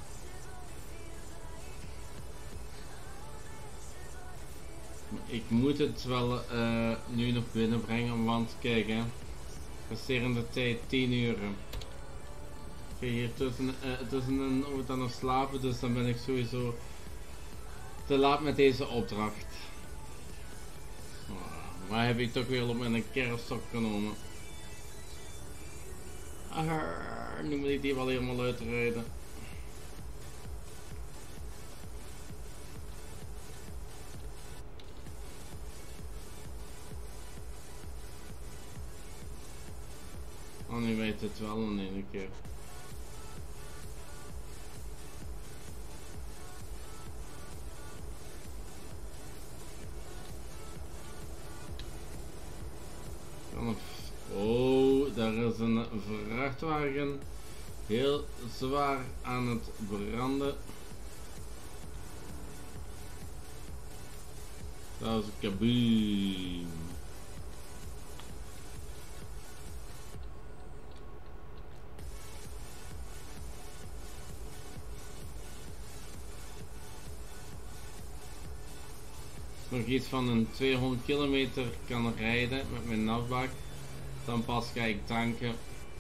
[SPEAKER 1] Ik moet het wel nu nog binnenbrengen, want kijk hè. Resterende tijd 10 uur. Hier tussen dan nog slapen, dus dan ben ik sowieso te laat met deze opdracht. Maar heb ik toch weer op mijn kerststok genomen. Nu moet ik die wel helemaal uitrijden. Oh, nu weet het wel in één keer. Oh, daar is een vrachtwagen heel zwaar aan het branden. Dat is een kaboom. Nog iets van een 200 kilometer kan rijden met mijn nafbak, dan pas ga ik tanken.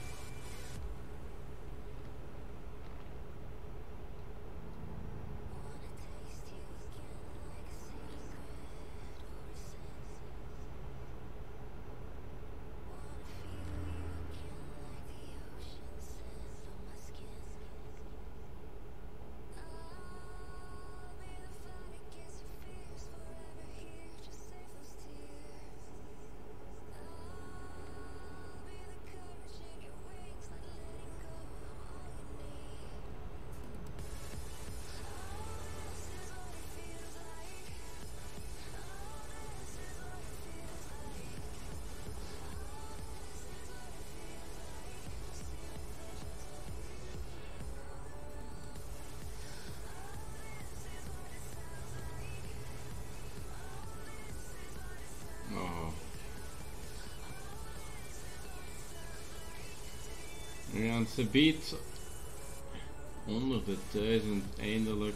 [SPEAKER 1] Ja, ze biedt onder de 1000 eindelijk.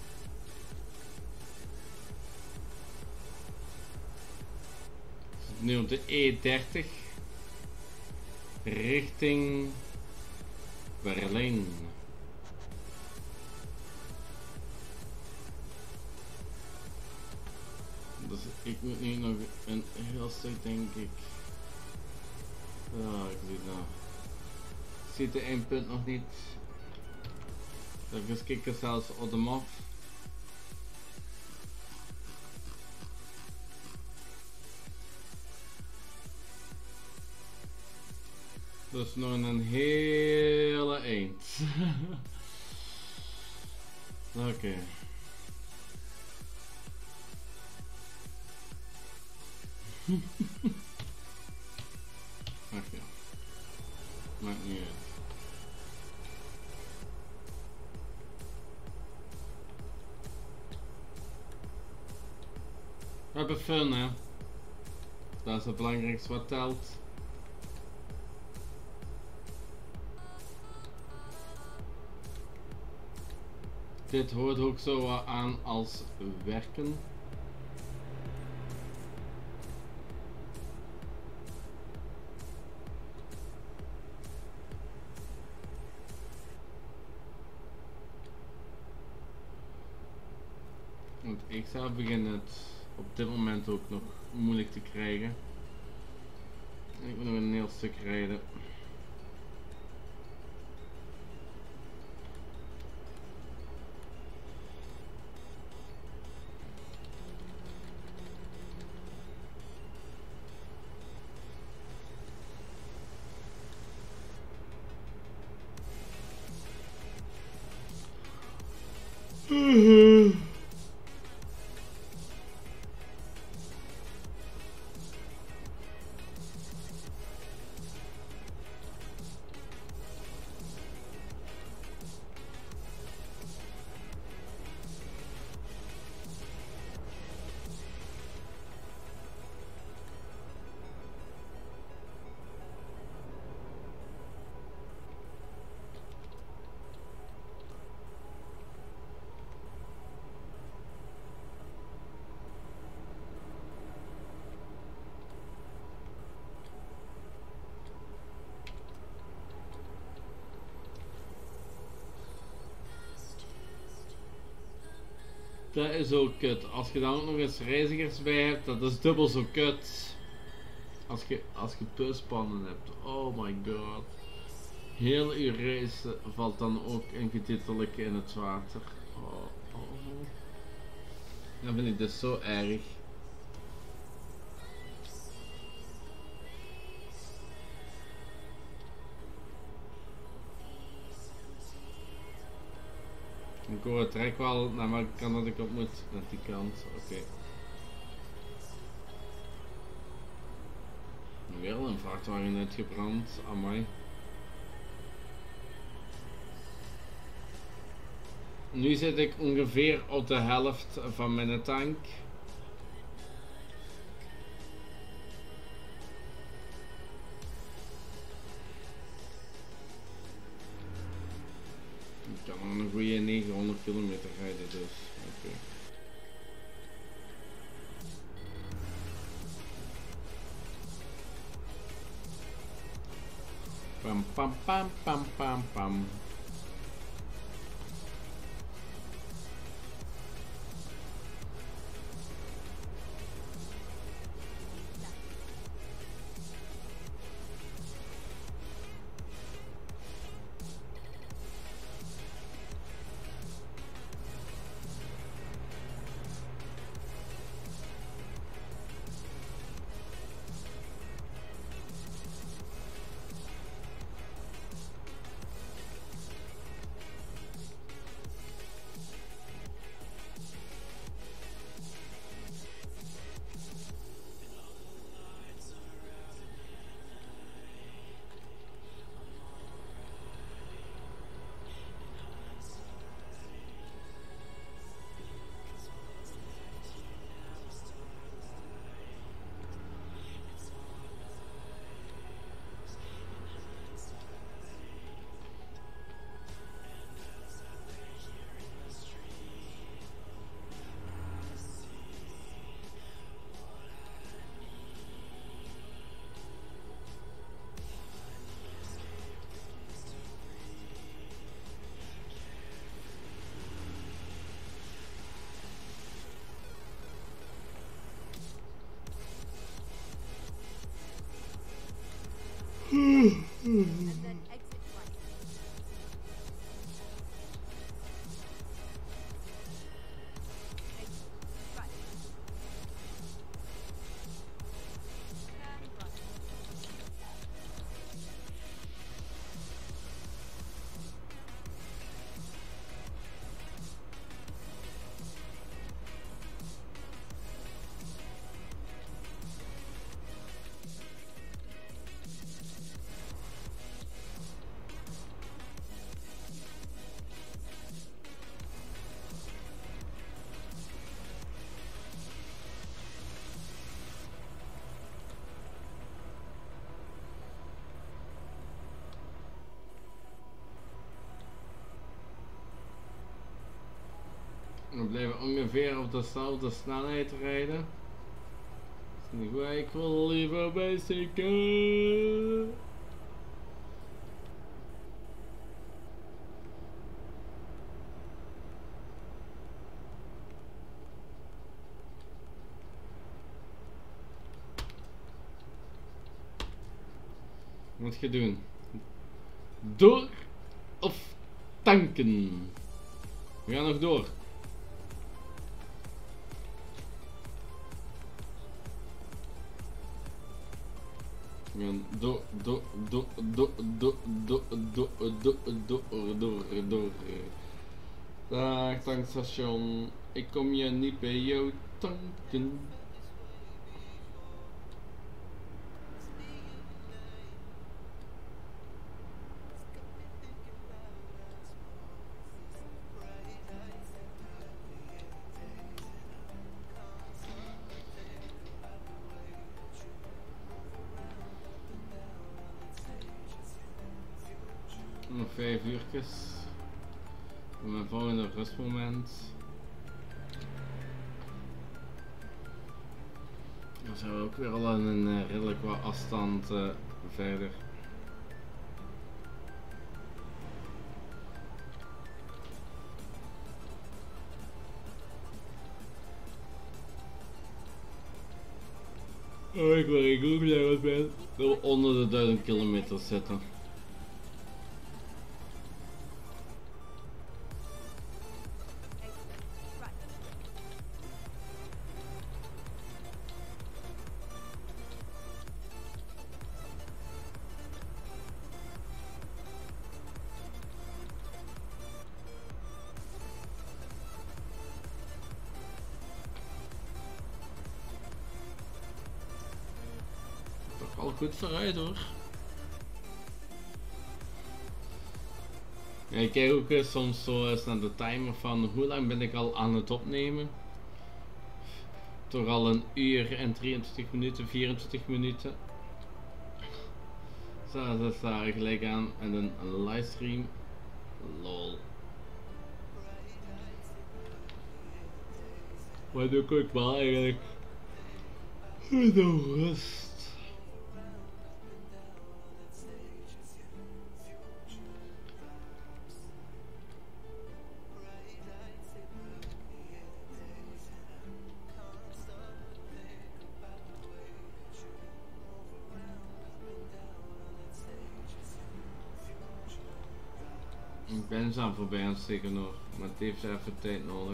[SPEAKER 1] We zitten nu op de E30 richting Berlijn. Dus ik moet nu nog een heel stuk, denk ik. Ja, ik zie dat. Ik zie de 1 punt nog niet. Even kijken zelfs op de map. Dus nog een hele eind. Oké. Ach ja. Maakt niet uit. We hebben fun, hè. Dat is het belangrijkste wat telt. Dit hoort ook zo aan als werken. Ik zelf begin het op dit moment ook nog moeilijk te krijgen. Ik moet nog een heel stuk rijden. Dat is ook kut. Als je dan ook nog eens reizigers bij hebt, dat is dubbel zo kut. Als je buspannen hebt. Oh my god. Heel uw reis valt dan ook ingetitelijk in het water. Oh, oh. Dat vind ik dus zo erg. Ik hoor het trek wel naar welke kant dat ik op moet. Naar die kant, oké. Weer een vrachtwagen uitgebrand, amai. Nu zit ik ongeveer op de helft van mijn tank. Ik kan nog een goede 900 kilometer rijden dus. Okay. Pam pam pam pam pam pam.
[SPEAKER 2] And then exit right. Exit right. Turn right.
[SPEAKER 1] We blijven ongeveer op dezelfde snelheid rijden. Dat is niet goed, ik wil liever bijsteken. Wat ga je doen? Door of tanken? We gaan nog door. We gaan door. Dag tankstation. Ik kom je niet bij jou tanken. Nog 5 uurtjes. Mijn volgende rustmoment. Dan zijn we ook weer al aan een redelijk wat afstand verder. Oh, ik wil blij wat ben. Onder de 1000 kilometer zitten. Al goed vooruit hoor. Ja, ik kijk ook soms zo eens naar de timer van hoe lang ben ik al aan het opnemen. Toch al 1 uur en 23 minuten, 24 minuten. Zo, dat staat er gelijk aan en een livestream. Lol. Maar nu kan ik wel eigenlijk de rust. Ik ben zo aan voorbij aan het steken nog, maar het heeft even tijd nodig.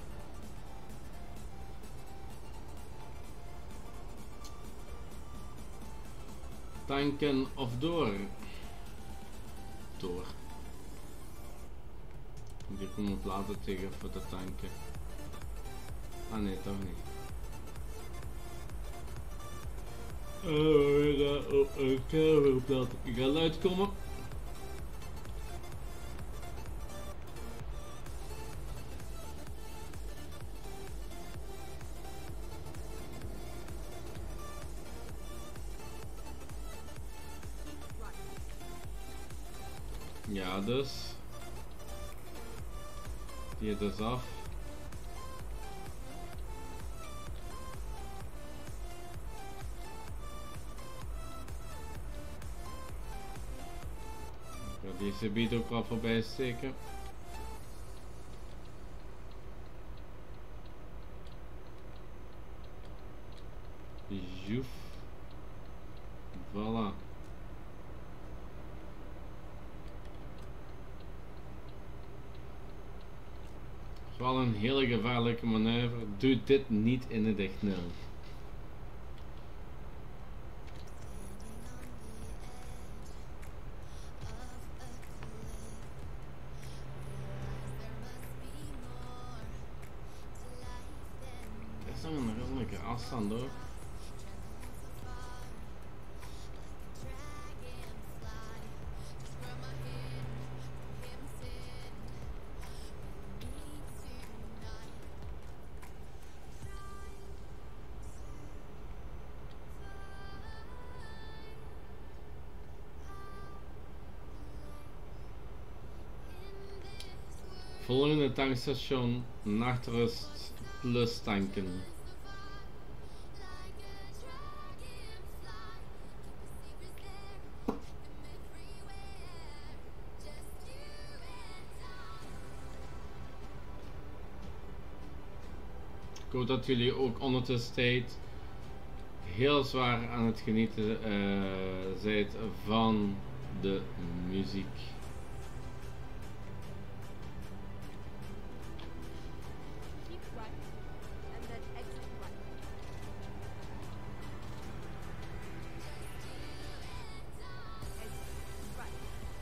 [SPEAKER 1] Tanken of door? Door. Hier komen we platen tegen voor te tanken. Ah nee, toch niet. We gaan op een cameraplaat. Ik ga uitkomen. Ja, dus. Die dus af. Ik ga deze beat ook al voorbij steken. Joef. Voilà. Het is wel een hele gevaarlijke manoeuvre. Doe dit niet in het echt nul. Dat is nog een redelijke afstand hoor. Volgende tankstation, nachtrust plus tanken. Ik hoop dat jullie ook ondertussen tijd heel zwaar aan het genieten zijt van de muziek.
[SPEAKER 2] Keep right and then exit right. Exit right.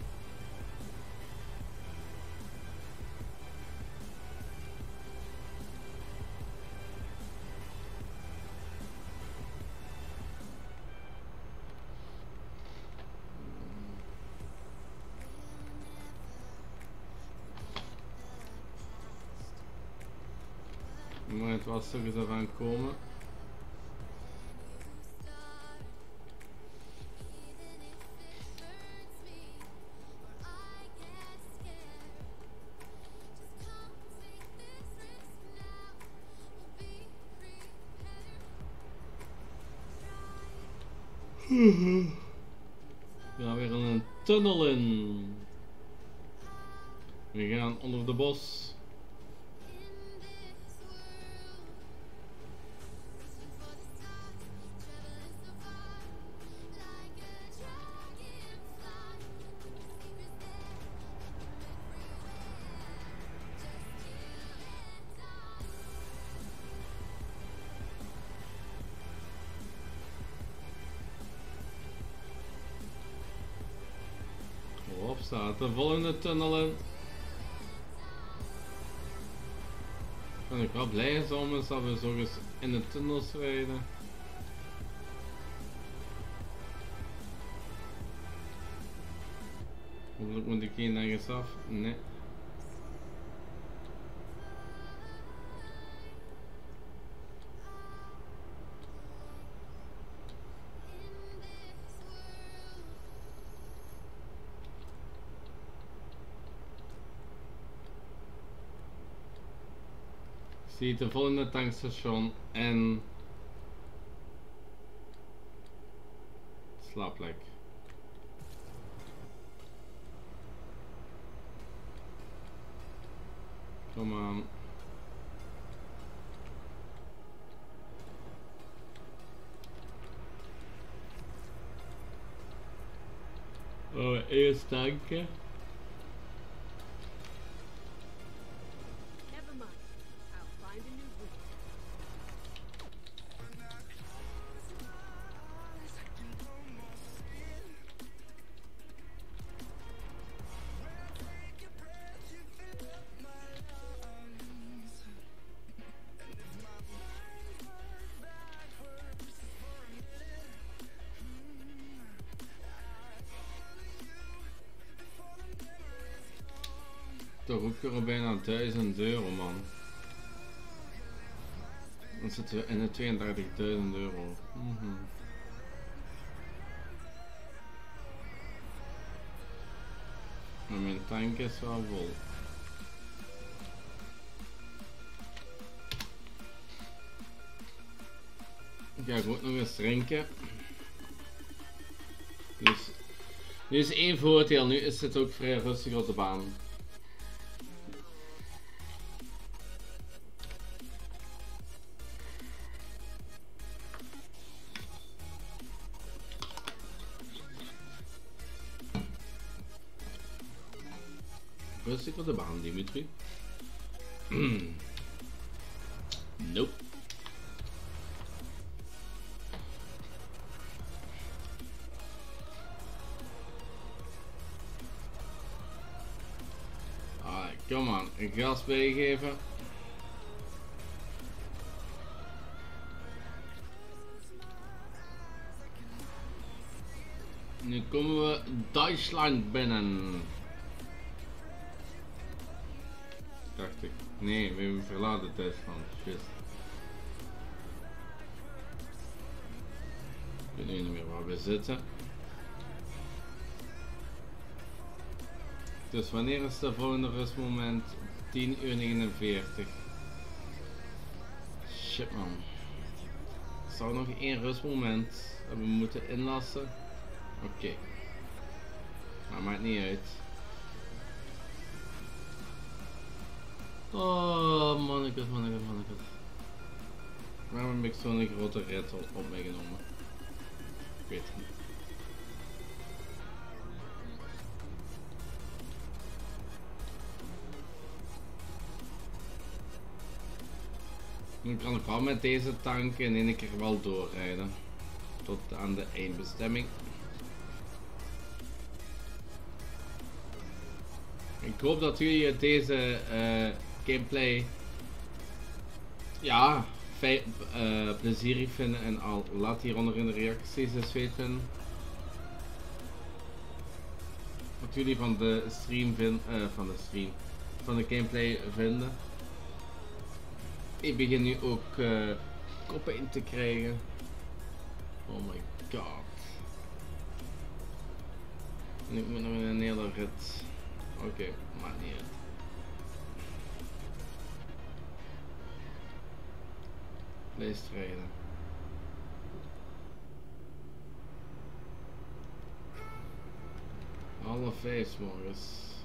[SPEAKER 1] Maar het was toch eens eraan komen. We gaan weer een tunnel in. We gaan onder de bos. Op staat de volgende tunnel in. Ben ik wel blij soms dat we zo eens in de tunnels rijden. Hopelijk moet ik hier nergens af. Nee. Zie de volgende tankstation en slaapplek. Kom aan. Oh, eerst tanken.
[SPEAKER 2] Never mind. I'll find a new route.
[SPEAKER 1] Toch ook weer bijna €1000 man. Dan zitten we in de €32.000. Maar mijn tank is wel vol. Ik ga ook nog eens drinken. Dus nu is één voordeel, nu is het ook vrij rustig op de baan. Rustig op de baan, Dimitri. Nope. Alright, kom aan, een gas bijgeven. Nu komen we Duitsland binnen. Dacht ik. Nee, we verlaten Duitsland. Shit. Ik weet nu niet meer waar we zitten. Dus wanneer is de volgende rustmoment? 10:49. Shit man. Er zou nog één rustmoment hebben we moeten inlassen. Oké. Maar maakt niet uit. Oh, mannekes. Waarom heb ik zo'n grote rit op mij genomen? Ik weet het niet. Nu kan ik wel met deze tank in één keer wel doorrijden. Tot aan de eindbestemming. Ik hoop dat jullie deze gameplay ja, plezierig vinden en al laat hieronder in de reacties eens weten wat jullie van de stream van de gameplay vinden. Ik begin nu ook koppen in te krijgen. Oh my god. En ik moet nog een hele rit. Oké, maakt niet uit. Blijf strijden. Alle 5 morgens.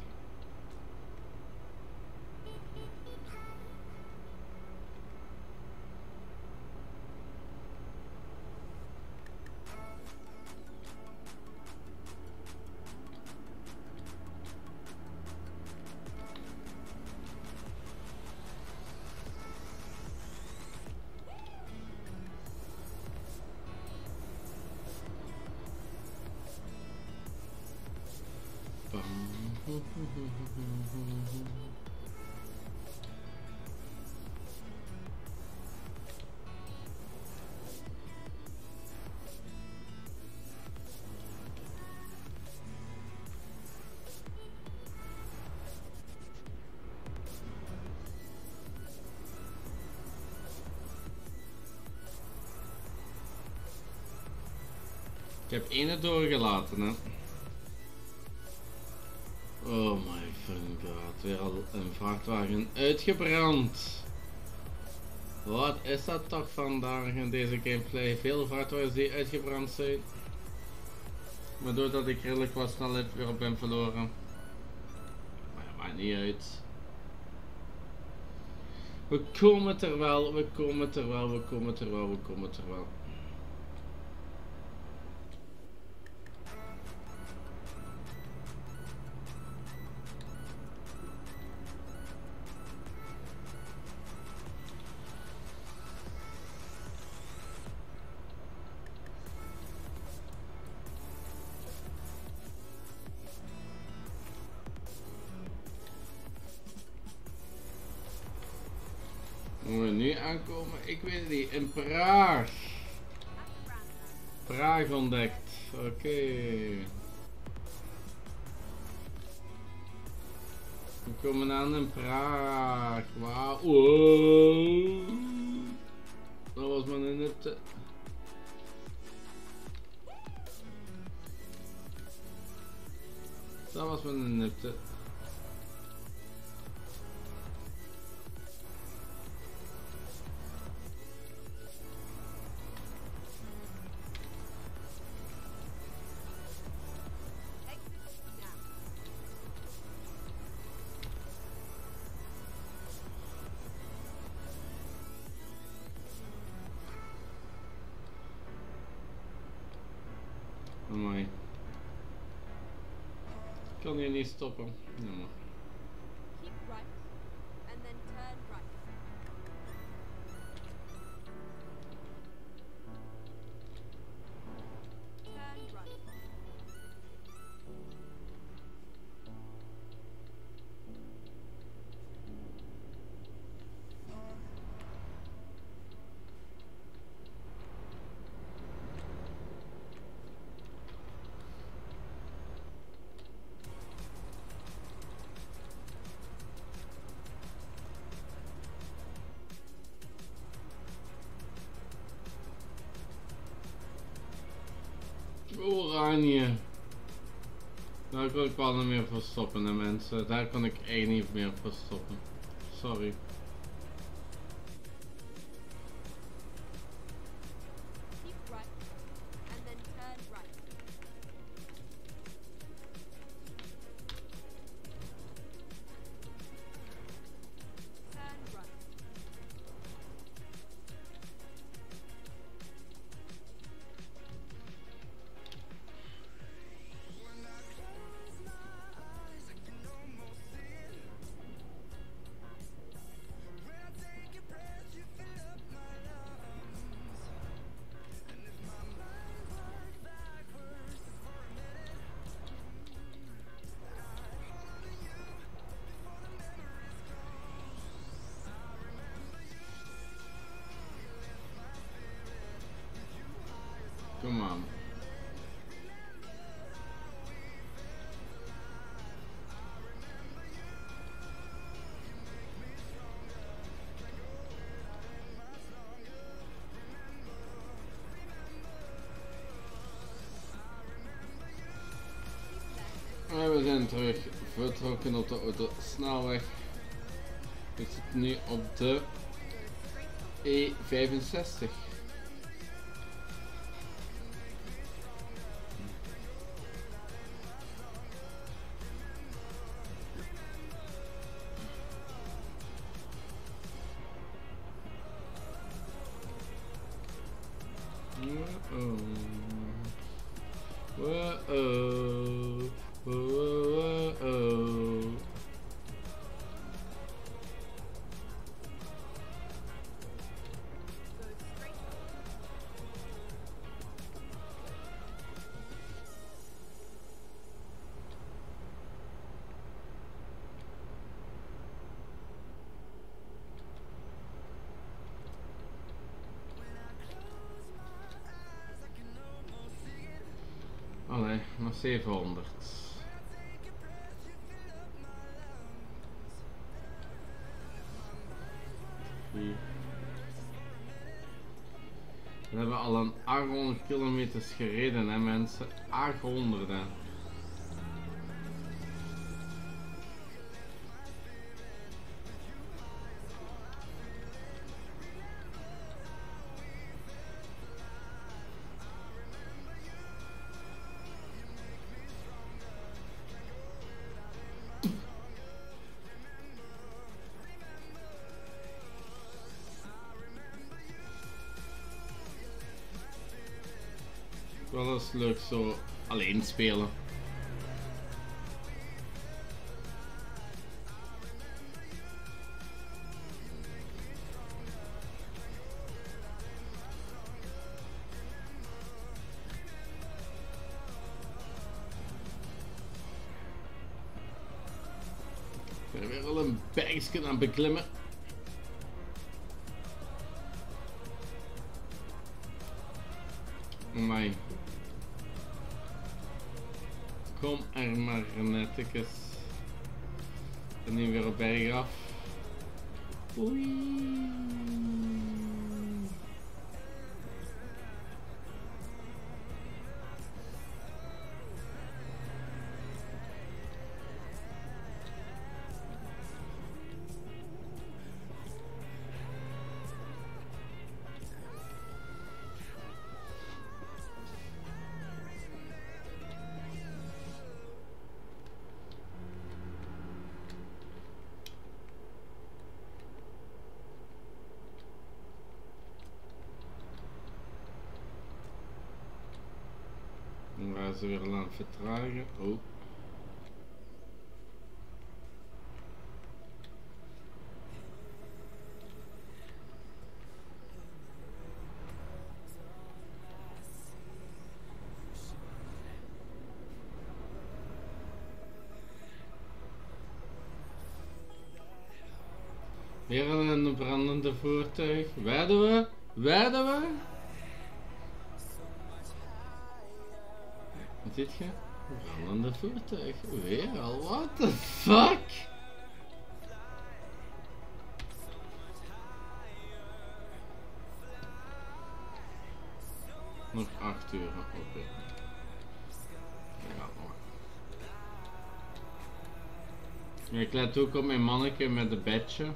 [SPEAKER 1] Ik heb ene doorgelaten, hè. Oh my fucking god, weer al een vrachtwagen uitgebrand. Wat is dat toch vandaag in deze gameplay? Veel vrachtwagens die uitgebrand zijn. Maar doordat ik redelijk wat snelheid weer op ben verloren. Maar ja, maakt niet uit. We komen er wel, we komen er wel, we komen er wel, we komen er wel. Hoe we nu aankomen, ik weet het niet, in Praag. Praag ontdekt, oké. We komen aan in Praag, wauw. Wow. Dat was maar een nette. Dat was maar een nette. Amai. Ik kan hier niet stoppen. Jammer.
[SPEAKER 2] Keep right, and then turn right. Turn right.
[SPEAKER 1] Oranje. Daar kon ik wel niet meer voor stoppen, hè, mensen. Daar kon ik echt niet meer voor stoppen. Sorry.
[SPEAKER 2] Keep right, and then turn right. Turn right.
[SPEAKER 1] Kom aan. En we zijn terug vertrokken op de autosnelweg. We zitten nu op de E65. Allee, nog 700. We hebben al een 800 kilometers gereden, hè mensen. 800 hè. Wel eens leuk zo alleen spelen. Ik ben weer al een bergje aan het beklimmen. Amai. Kom er maar netjes. En nu weer op berg af. Oei. Dan gaan ze weer aan het vertragen. Oh. Weer een brandende voertuig. Werden we? Werden we? Wat zit je? Brandende voertuig. Weer al? What the fuck? Nog 8 uur. Oké. Ja, hoor. Ik let ook op mijn manneke met de bedje.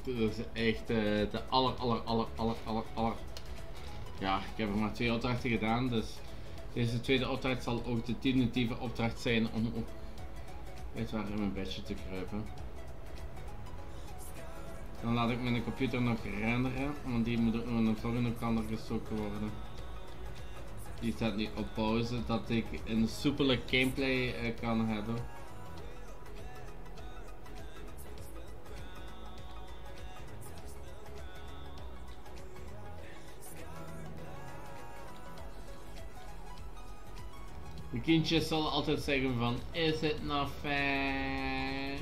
[SPEAKER 1] Dit is echt de aller. Ja, ik heb er maar 2 opdrachten gedaan, dus deze tweede opdracht zal ook de definitieve opdracht zijn om ook weet waar in mijn bedje te kruipen. Dan laat ik mijn computer nog renderen, want die moet ook nog in een volgende kander gestoken worden. Die staat nu op pauze, dat ik een soepele gameplay kan hebben. De kindjes zullen altijd zeggen van, is het nog fair?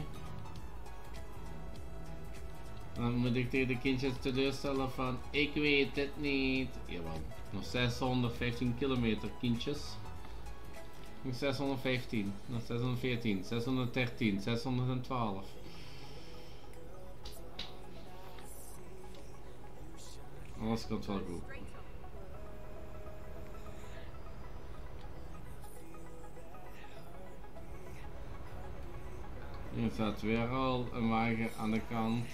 [SPEAKER 1] Dan moet ik tegen de kindjes teleurstellen van, ik weet het niet. Jawel, nog 615 kilometer kindjes. Nog 615, nog 614, 613, 612. Alles komt wel goed. Hier staat weer al een wagen aan de kant.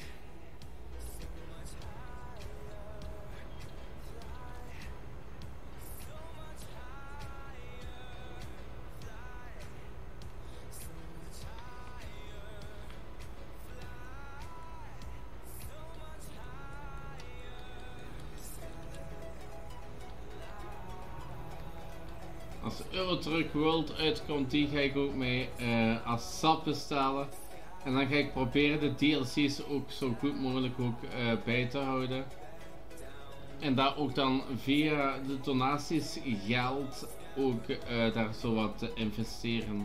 [SPEAKER 1] Als de Eurotruck World uitkomt, die ga ik ook mee als SAP bestellen. En dan ga ik proberen de DLC's ook zo goed mogelijk ook, bij te houden. En daar ook dan via de donaties geld ook daar zo wat te investeren.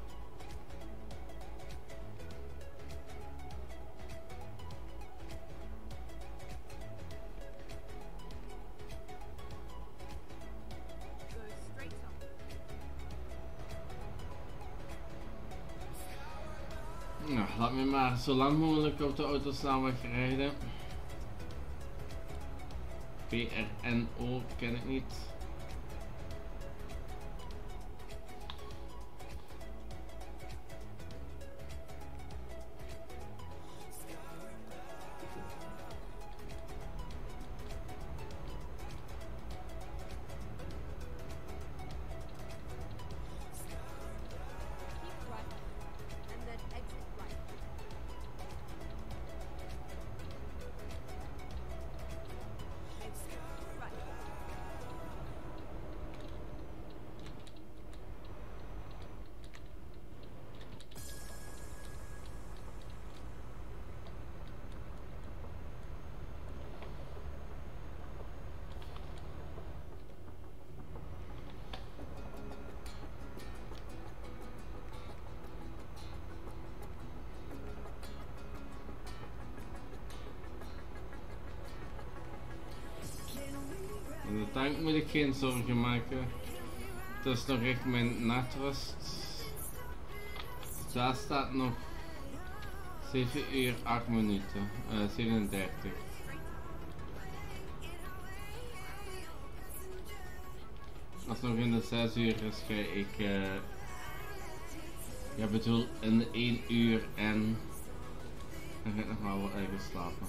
[SPEAKER 1] Nou, laat me maar zo lang mogelijk op de autosnelweg rijden. PRNO ken ik niet. De tank moet ik geen zorgen maken. Het is nog echt mijn nachtrust. Daar staat nog 7 uur 8 minuten. 37. Als het nog in de 6 uur is, ga ik ja, bedoel in de 1 uur en dan ga ik nog wel even slapen.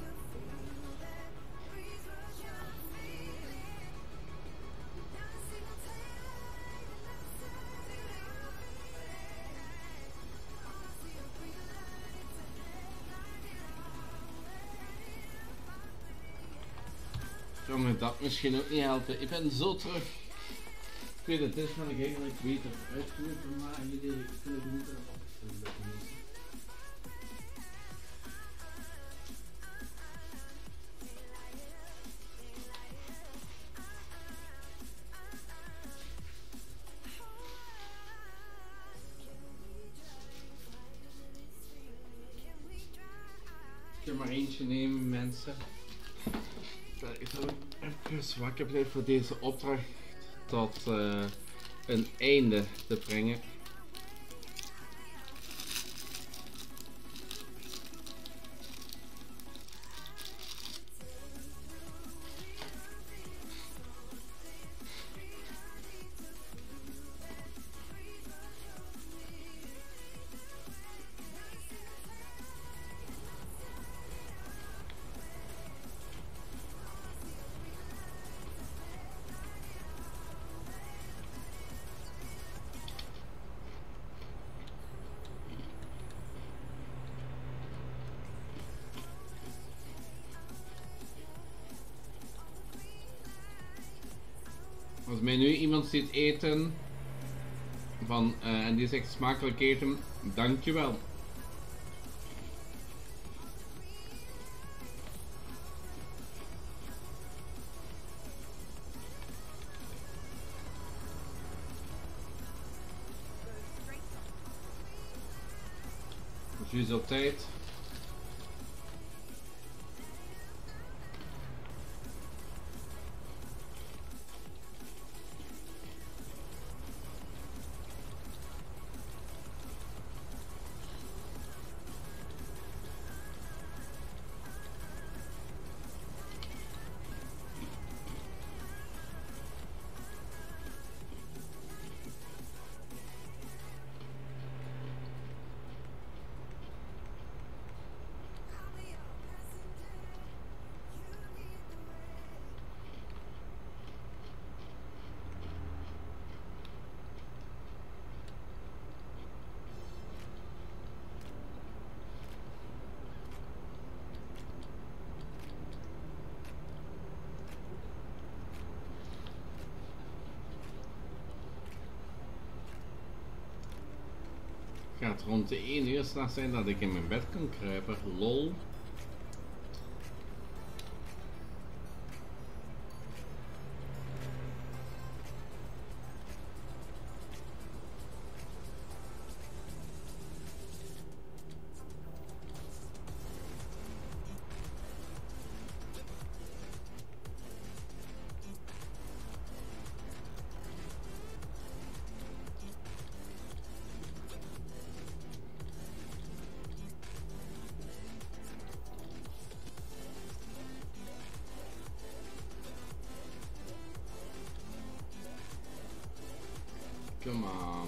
[SPEAKER 1] Kan me dat misschien ook niet helpen. Ik ben zo terug. Ik weet het, dit kan ik eigenlijk beter uitvoeren, maar jullie kunnen niet erop. Ik ga maar eentje nemen, mensen. Ik zal even wakker blijven voor deze opdracht tot een einde te brengen. Als mij nu iemand ziet eten van, en die zegt smakelijk eten, dankjewel. Juist op tijd. Gaat rond de 1 uur s'nachts zijn dat ik in mijn bed kan kruipen. Lol. Come on.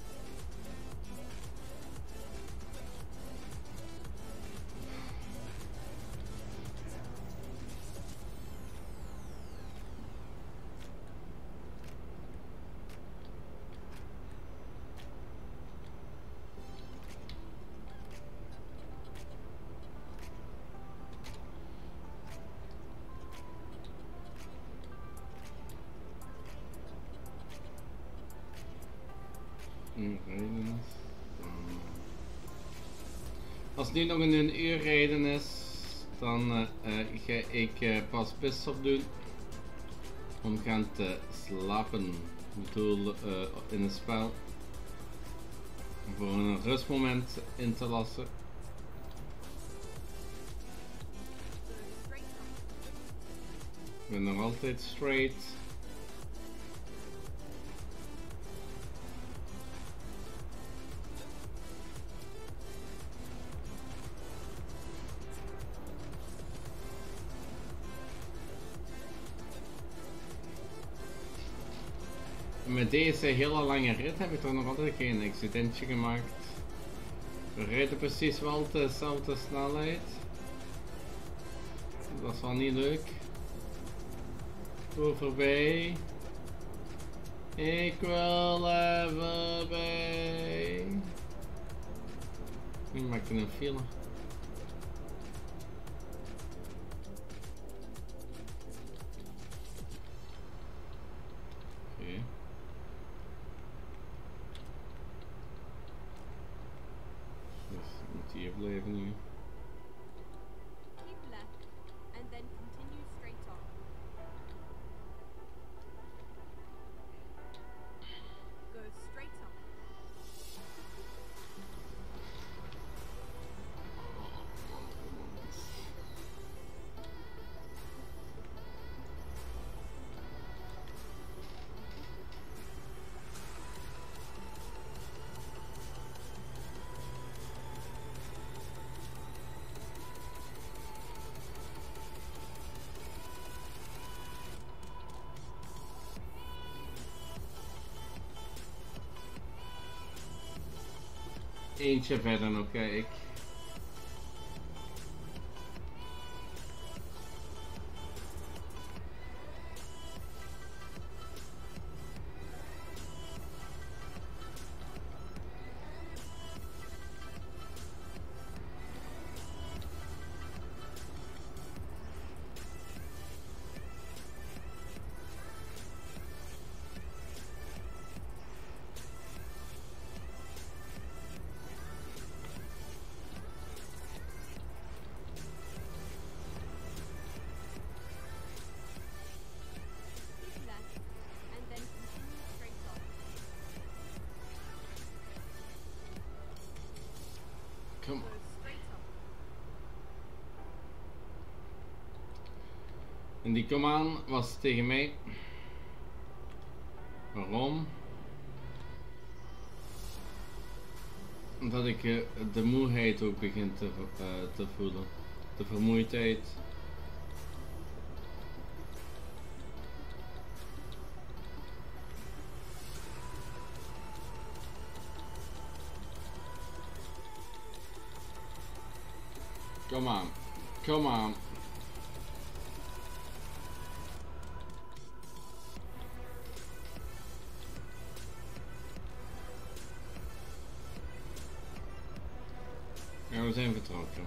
[SPEAKER 1] Als het nu nog een uur rijden is, dan ga ik pas pistop doen om gaan te slapen. Ik bedoel, in het spel voor een rustmoment in te lassen. Ik ben nog altijd straight. Met deze hele lange rit heb ik toch nog altijd geen accidentje gemaakt. We rijden precies wel dezelfde snelheid. Dat is wel niet leuk. Go voorbij. Ik wil even bij. Nu maak ik een file. Hier blijven nu.
[SPEAKER 2] Keep left and then continue straight on. Go straight on.
[SPEAKER 1] Eentje verder nog, kijk. Kom
[SPEAKER 2] Go
[SPEAKER 1] op.
[SPEAKER 2] straight up.
[SPEAKER 1] En die command was tegen mij. Waarom? Omdat ik de moeheid ook begin te voelen. De vermoeidheid. Come on. Come on. Ja, we zijn vertrokken.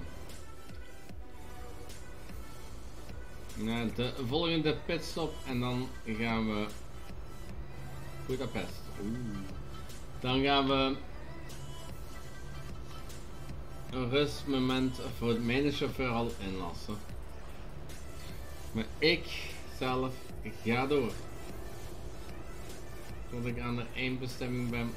[SPEAKER 1] Naar de volgende pitstop en dan gaan we Budapest. Dan gaan we een rustmoment voor mijn chauffeur al inlassen. Maar ik zelf ga door. Tot ik aan de eindbestemming ben.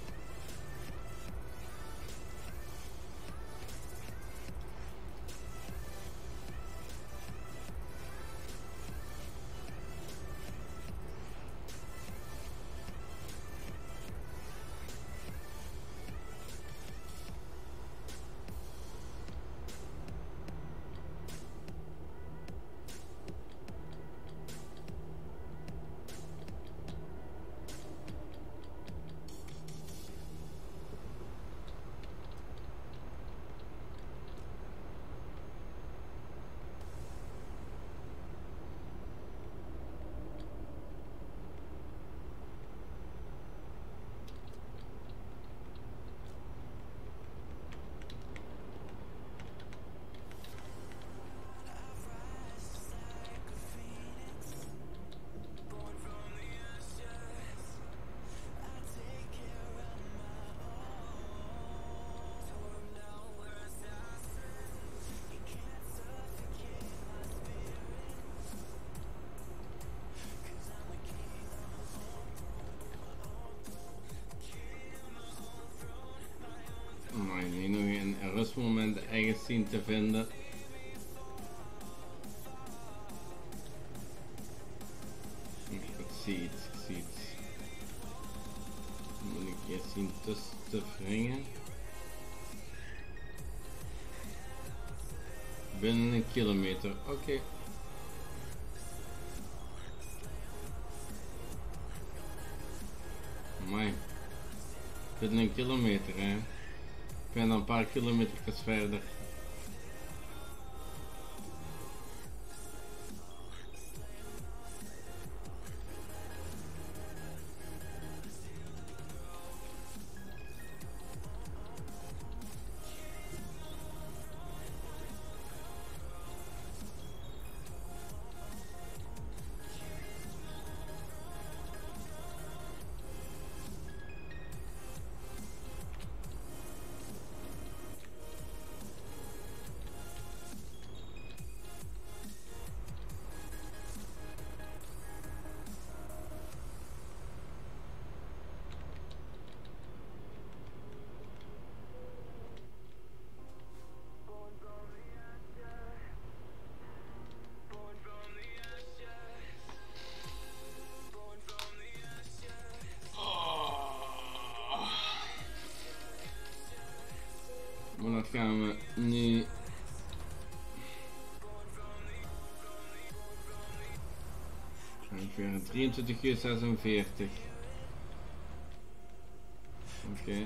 [SPEAKER 1] Maar nu nog een rustmoment ergens zien te vinden. Ik zie iets, ik zie iets. Dan moet ik eerst zien tussen te wringen. Binnen een kilometer, oké. Amai. Binnen een kilometer, hè. Ik ben dan een paar kilometers verder. Maar dat gaan we nu. Ongeveer 23 uur 46. Oké.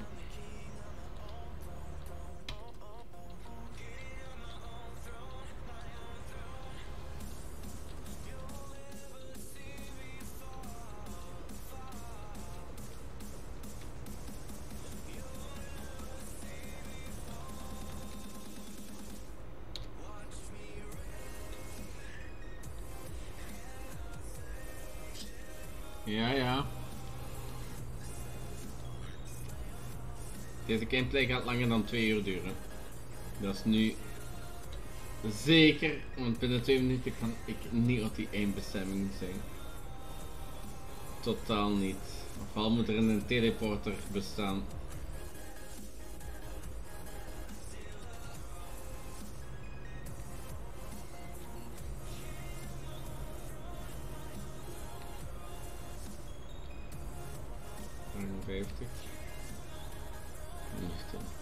[SPEAKER 1] Ja, ja. Deze gameplay gaat langer dan 2 uur duren. Dat is nu zeker, want binnen 2 minuten kan ik niet op die eindbestemming zijn. Totaal niet. Ofwel moet er een teleporter bestaan. 52. Niet dan.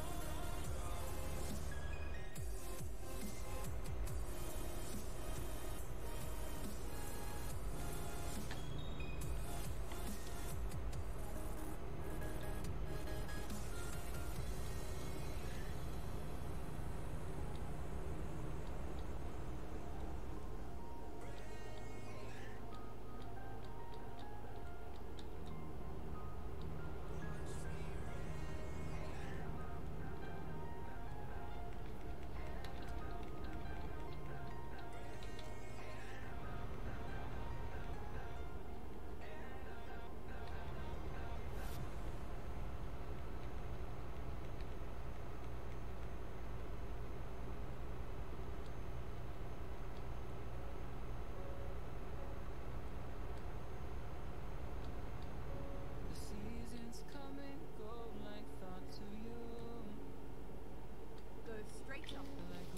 [SPEAKER 2] Go straight up.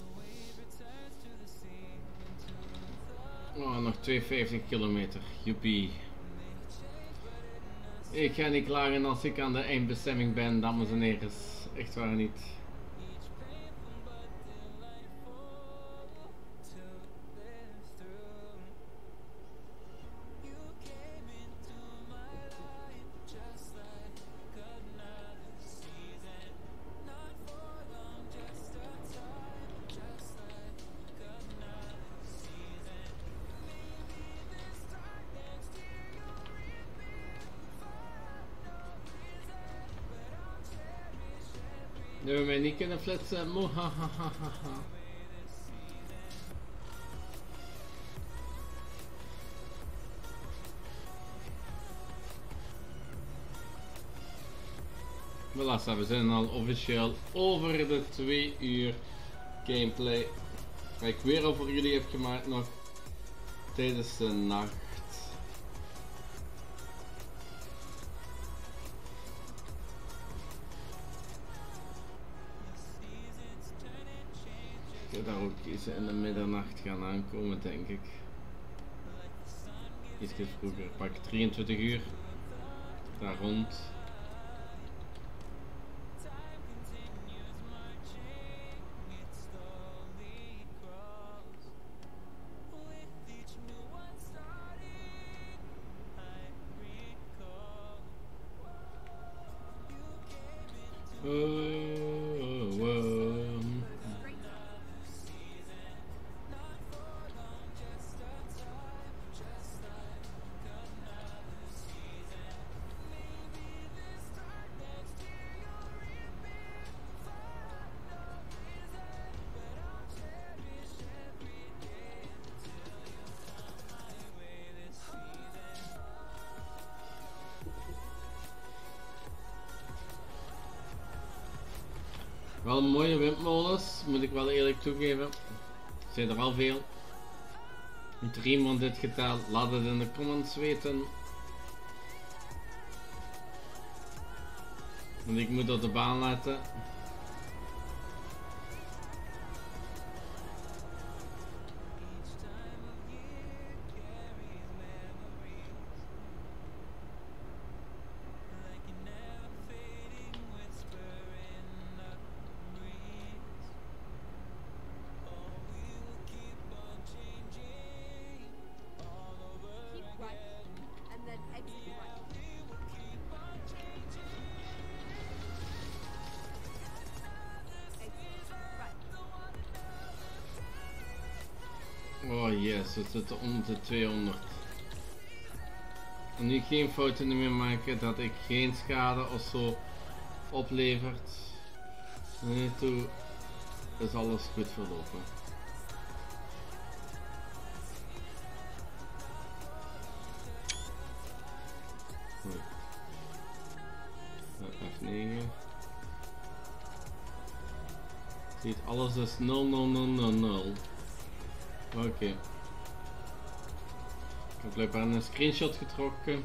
[SPEAKER 1] Oh, nog 52 kilometer. Joepie. Ik ga niet klagen als ik aan de eindbestemming ben, dames en heren. Echt waar niet. Nu hebben we mij niet kunnen flitsen. Mohahahaha. Voilà, we zijn al officieel over de 2 uur gameplay. Waar ik weer al voor jullie heb gemaakt nog tijdens de nacht. Ik ga daar ook eens in de middernacht gaan aankomen, denk ik. Iets vroeger, pak 23 uur. Daar rond. Wel mooie windmolens, moet ik wel eerlijk toegeven. Er zijn er al veel. Moet er iemand dit getal? Laat het in de comments weten. Want ik moet op de baan letten. Oh yes, het zit onder de 200. En nu geen fouten meer maken dat ik geen schade of zo oplevert. Nu toe is alles goed verlopen. F9. Ziet, alles is 00000. Oké. Ik heb blijkbaar een screenshot getrokken.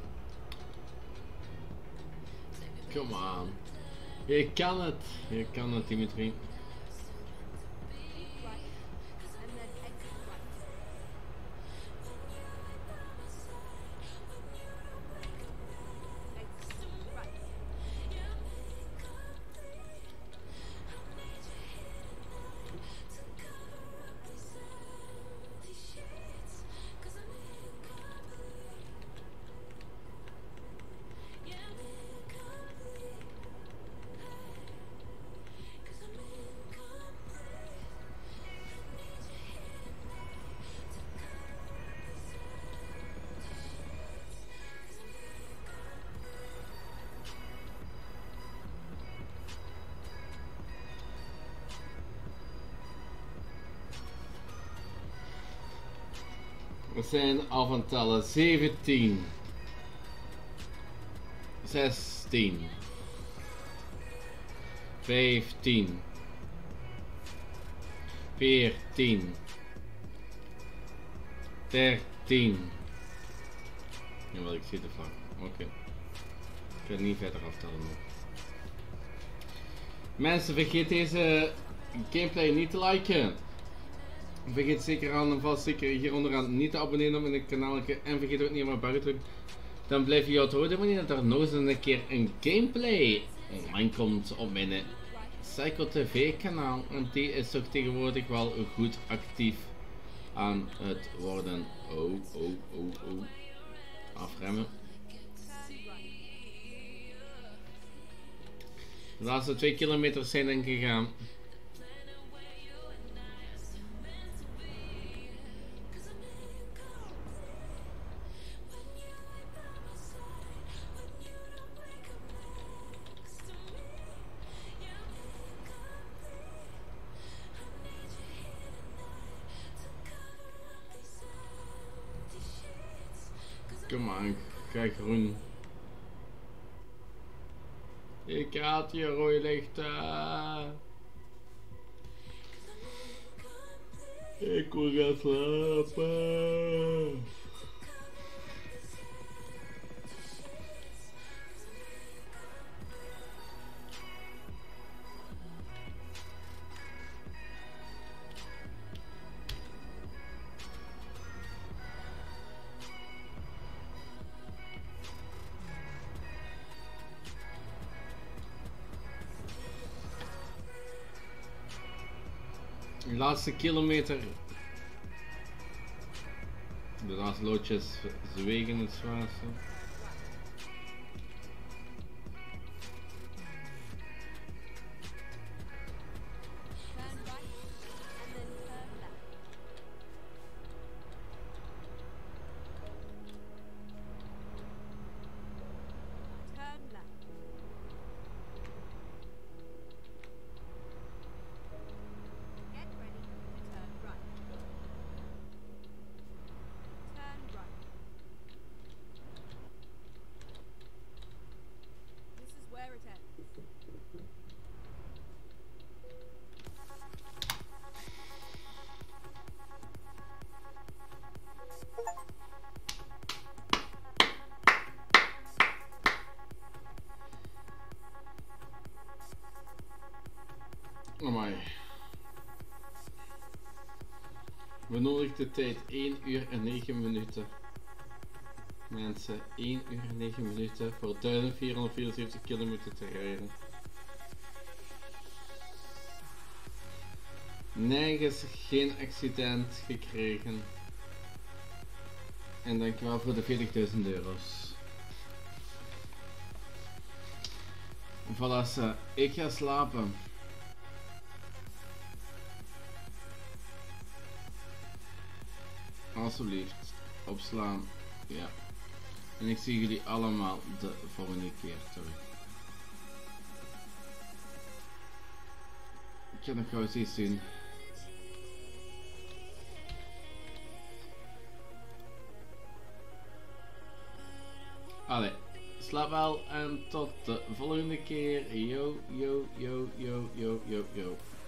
[SPEAKER 1] Come on. Je kan het. Je kan het, Dimitri.
[SPEAKER 2] Keep right, and then exit right. Exit right.
[SPEAKER 1] We zijn al van tellen. 17. 16. 15. 14. 13. Jawel, ik zie de vlag. Oké. Ik ga niet verder aftellen nog. Mensen, vergeet deze gameplay niet te liken. Vergeet zeker aan en vast zeker hier onderaan niet te abonneren op mijn kanaal. En vergeet ook niet om mijn bel te drukken. Dan blijf je jou houden wanneer er nog eens een keer een gameplay online komt op mijn Psycho TV kanaal. En die is toch tegenwoordig wel goed actief aan het worden. Oh. Afremmen. De laatste 2 kilometer zijn dan gegaan. Kom aan, ga groen. Ik haat je rode lichten. Ik wil gaan slapen. De laatste kilometer. De laatste loodjes zwegen het zwaarste. Amai. Benodigde tijd 1 uur en 9 minuten. Mensen, 1 uur en 9 minuten voor 1474 kilometer te rijden. Nergens geen accident gekregen. En dankjewel voor de 40.000 euro's. Voilà, ik ga slapen. Alsjeblieft, opslaan. Ja. En ik zie jullie allemaal de volgende keer terug. Ik ga nog gauw iets zien. Allee, slaap wel en tot de volgende keer. Yo.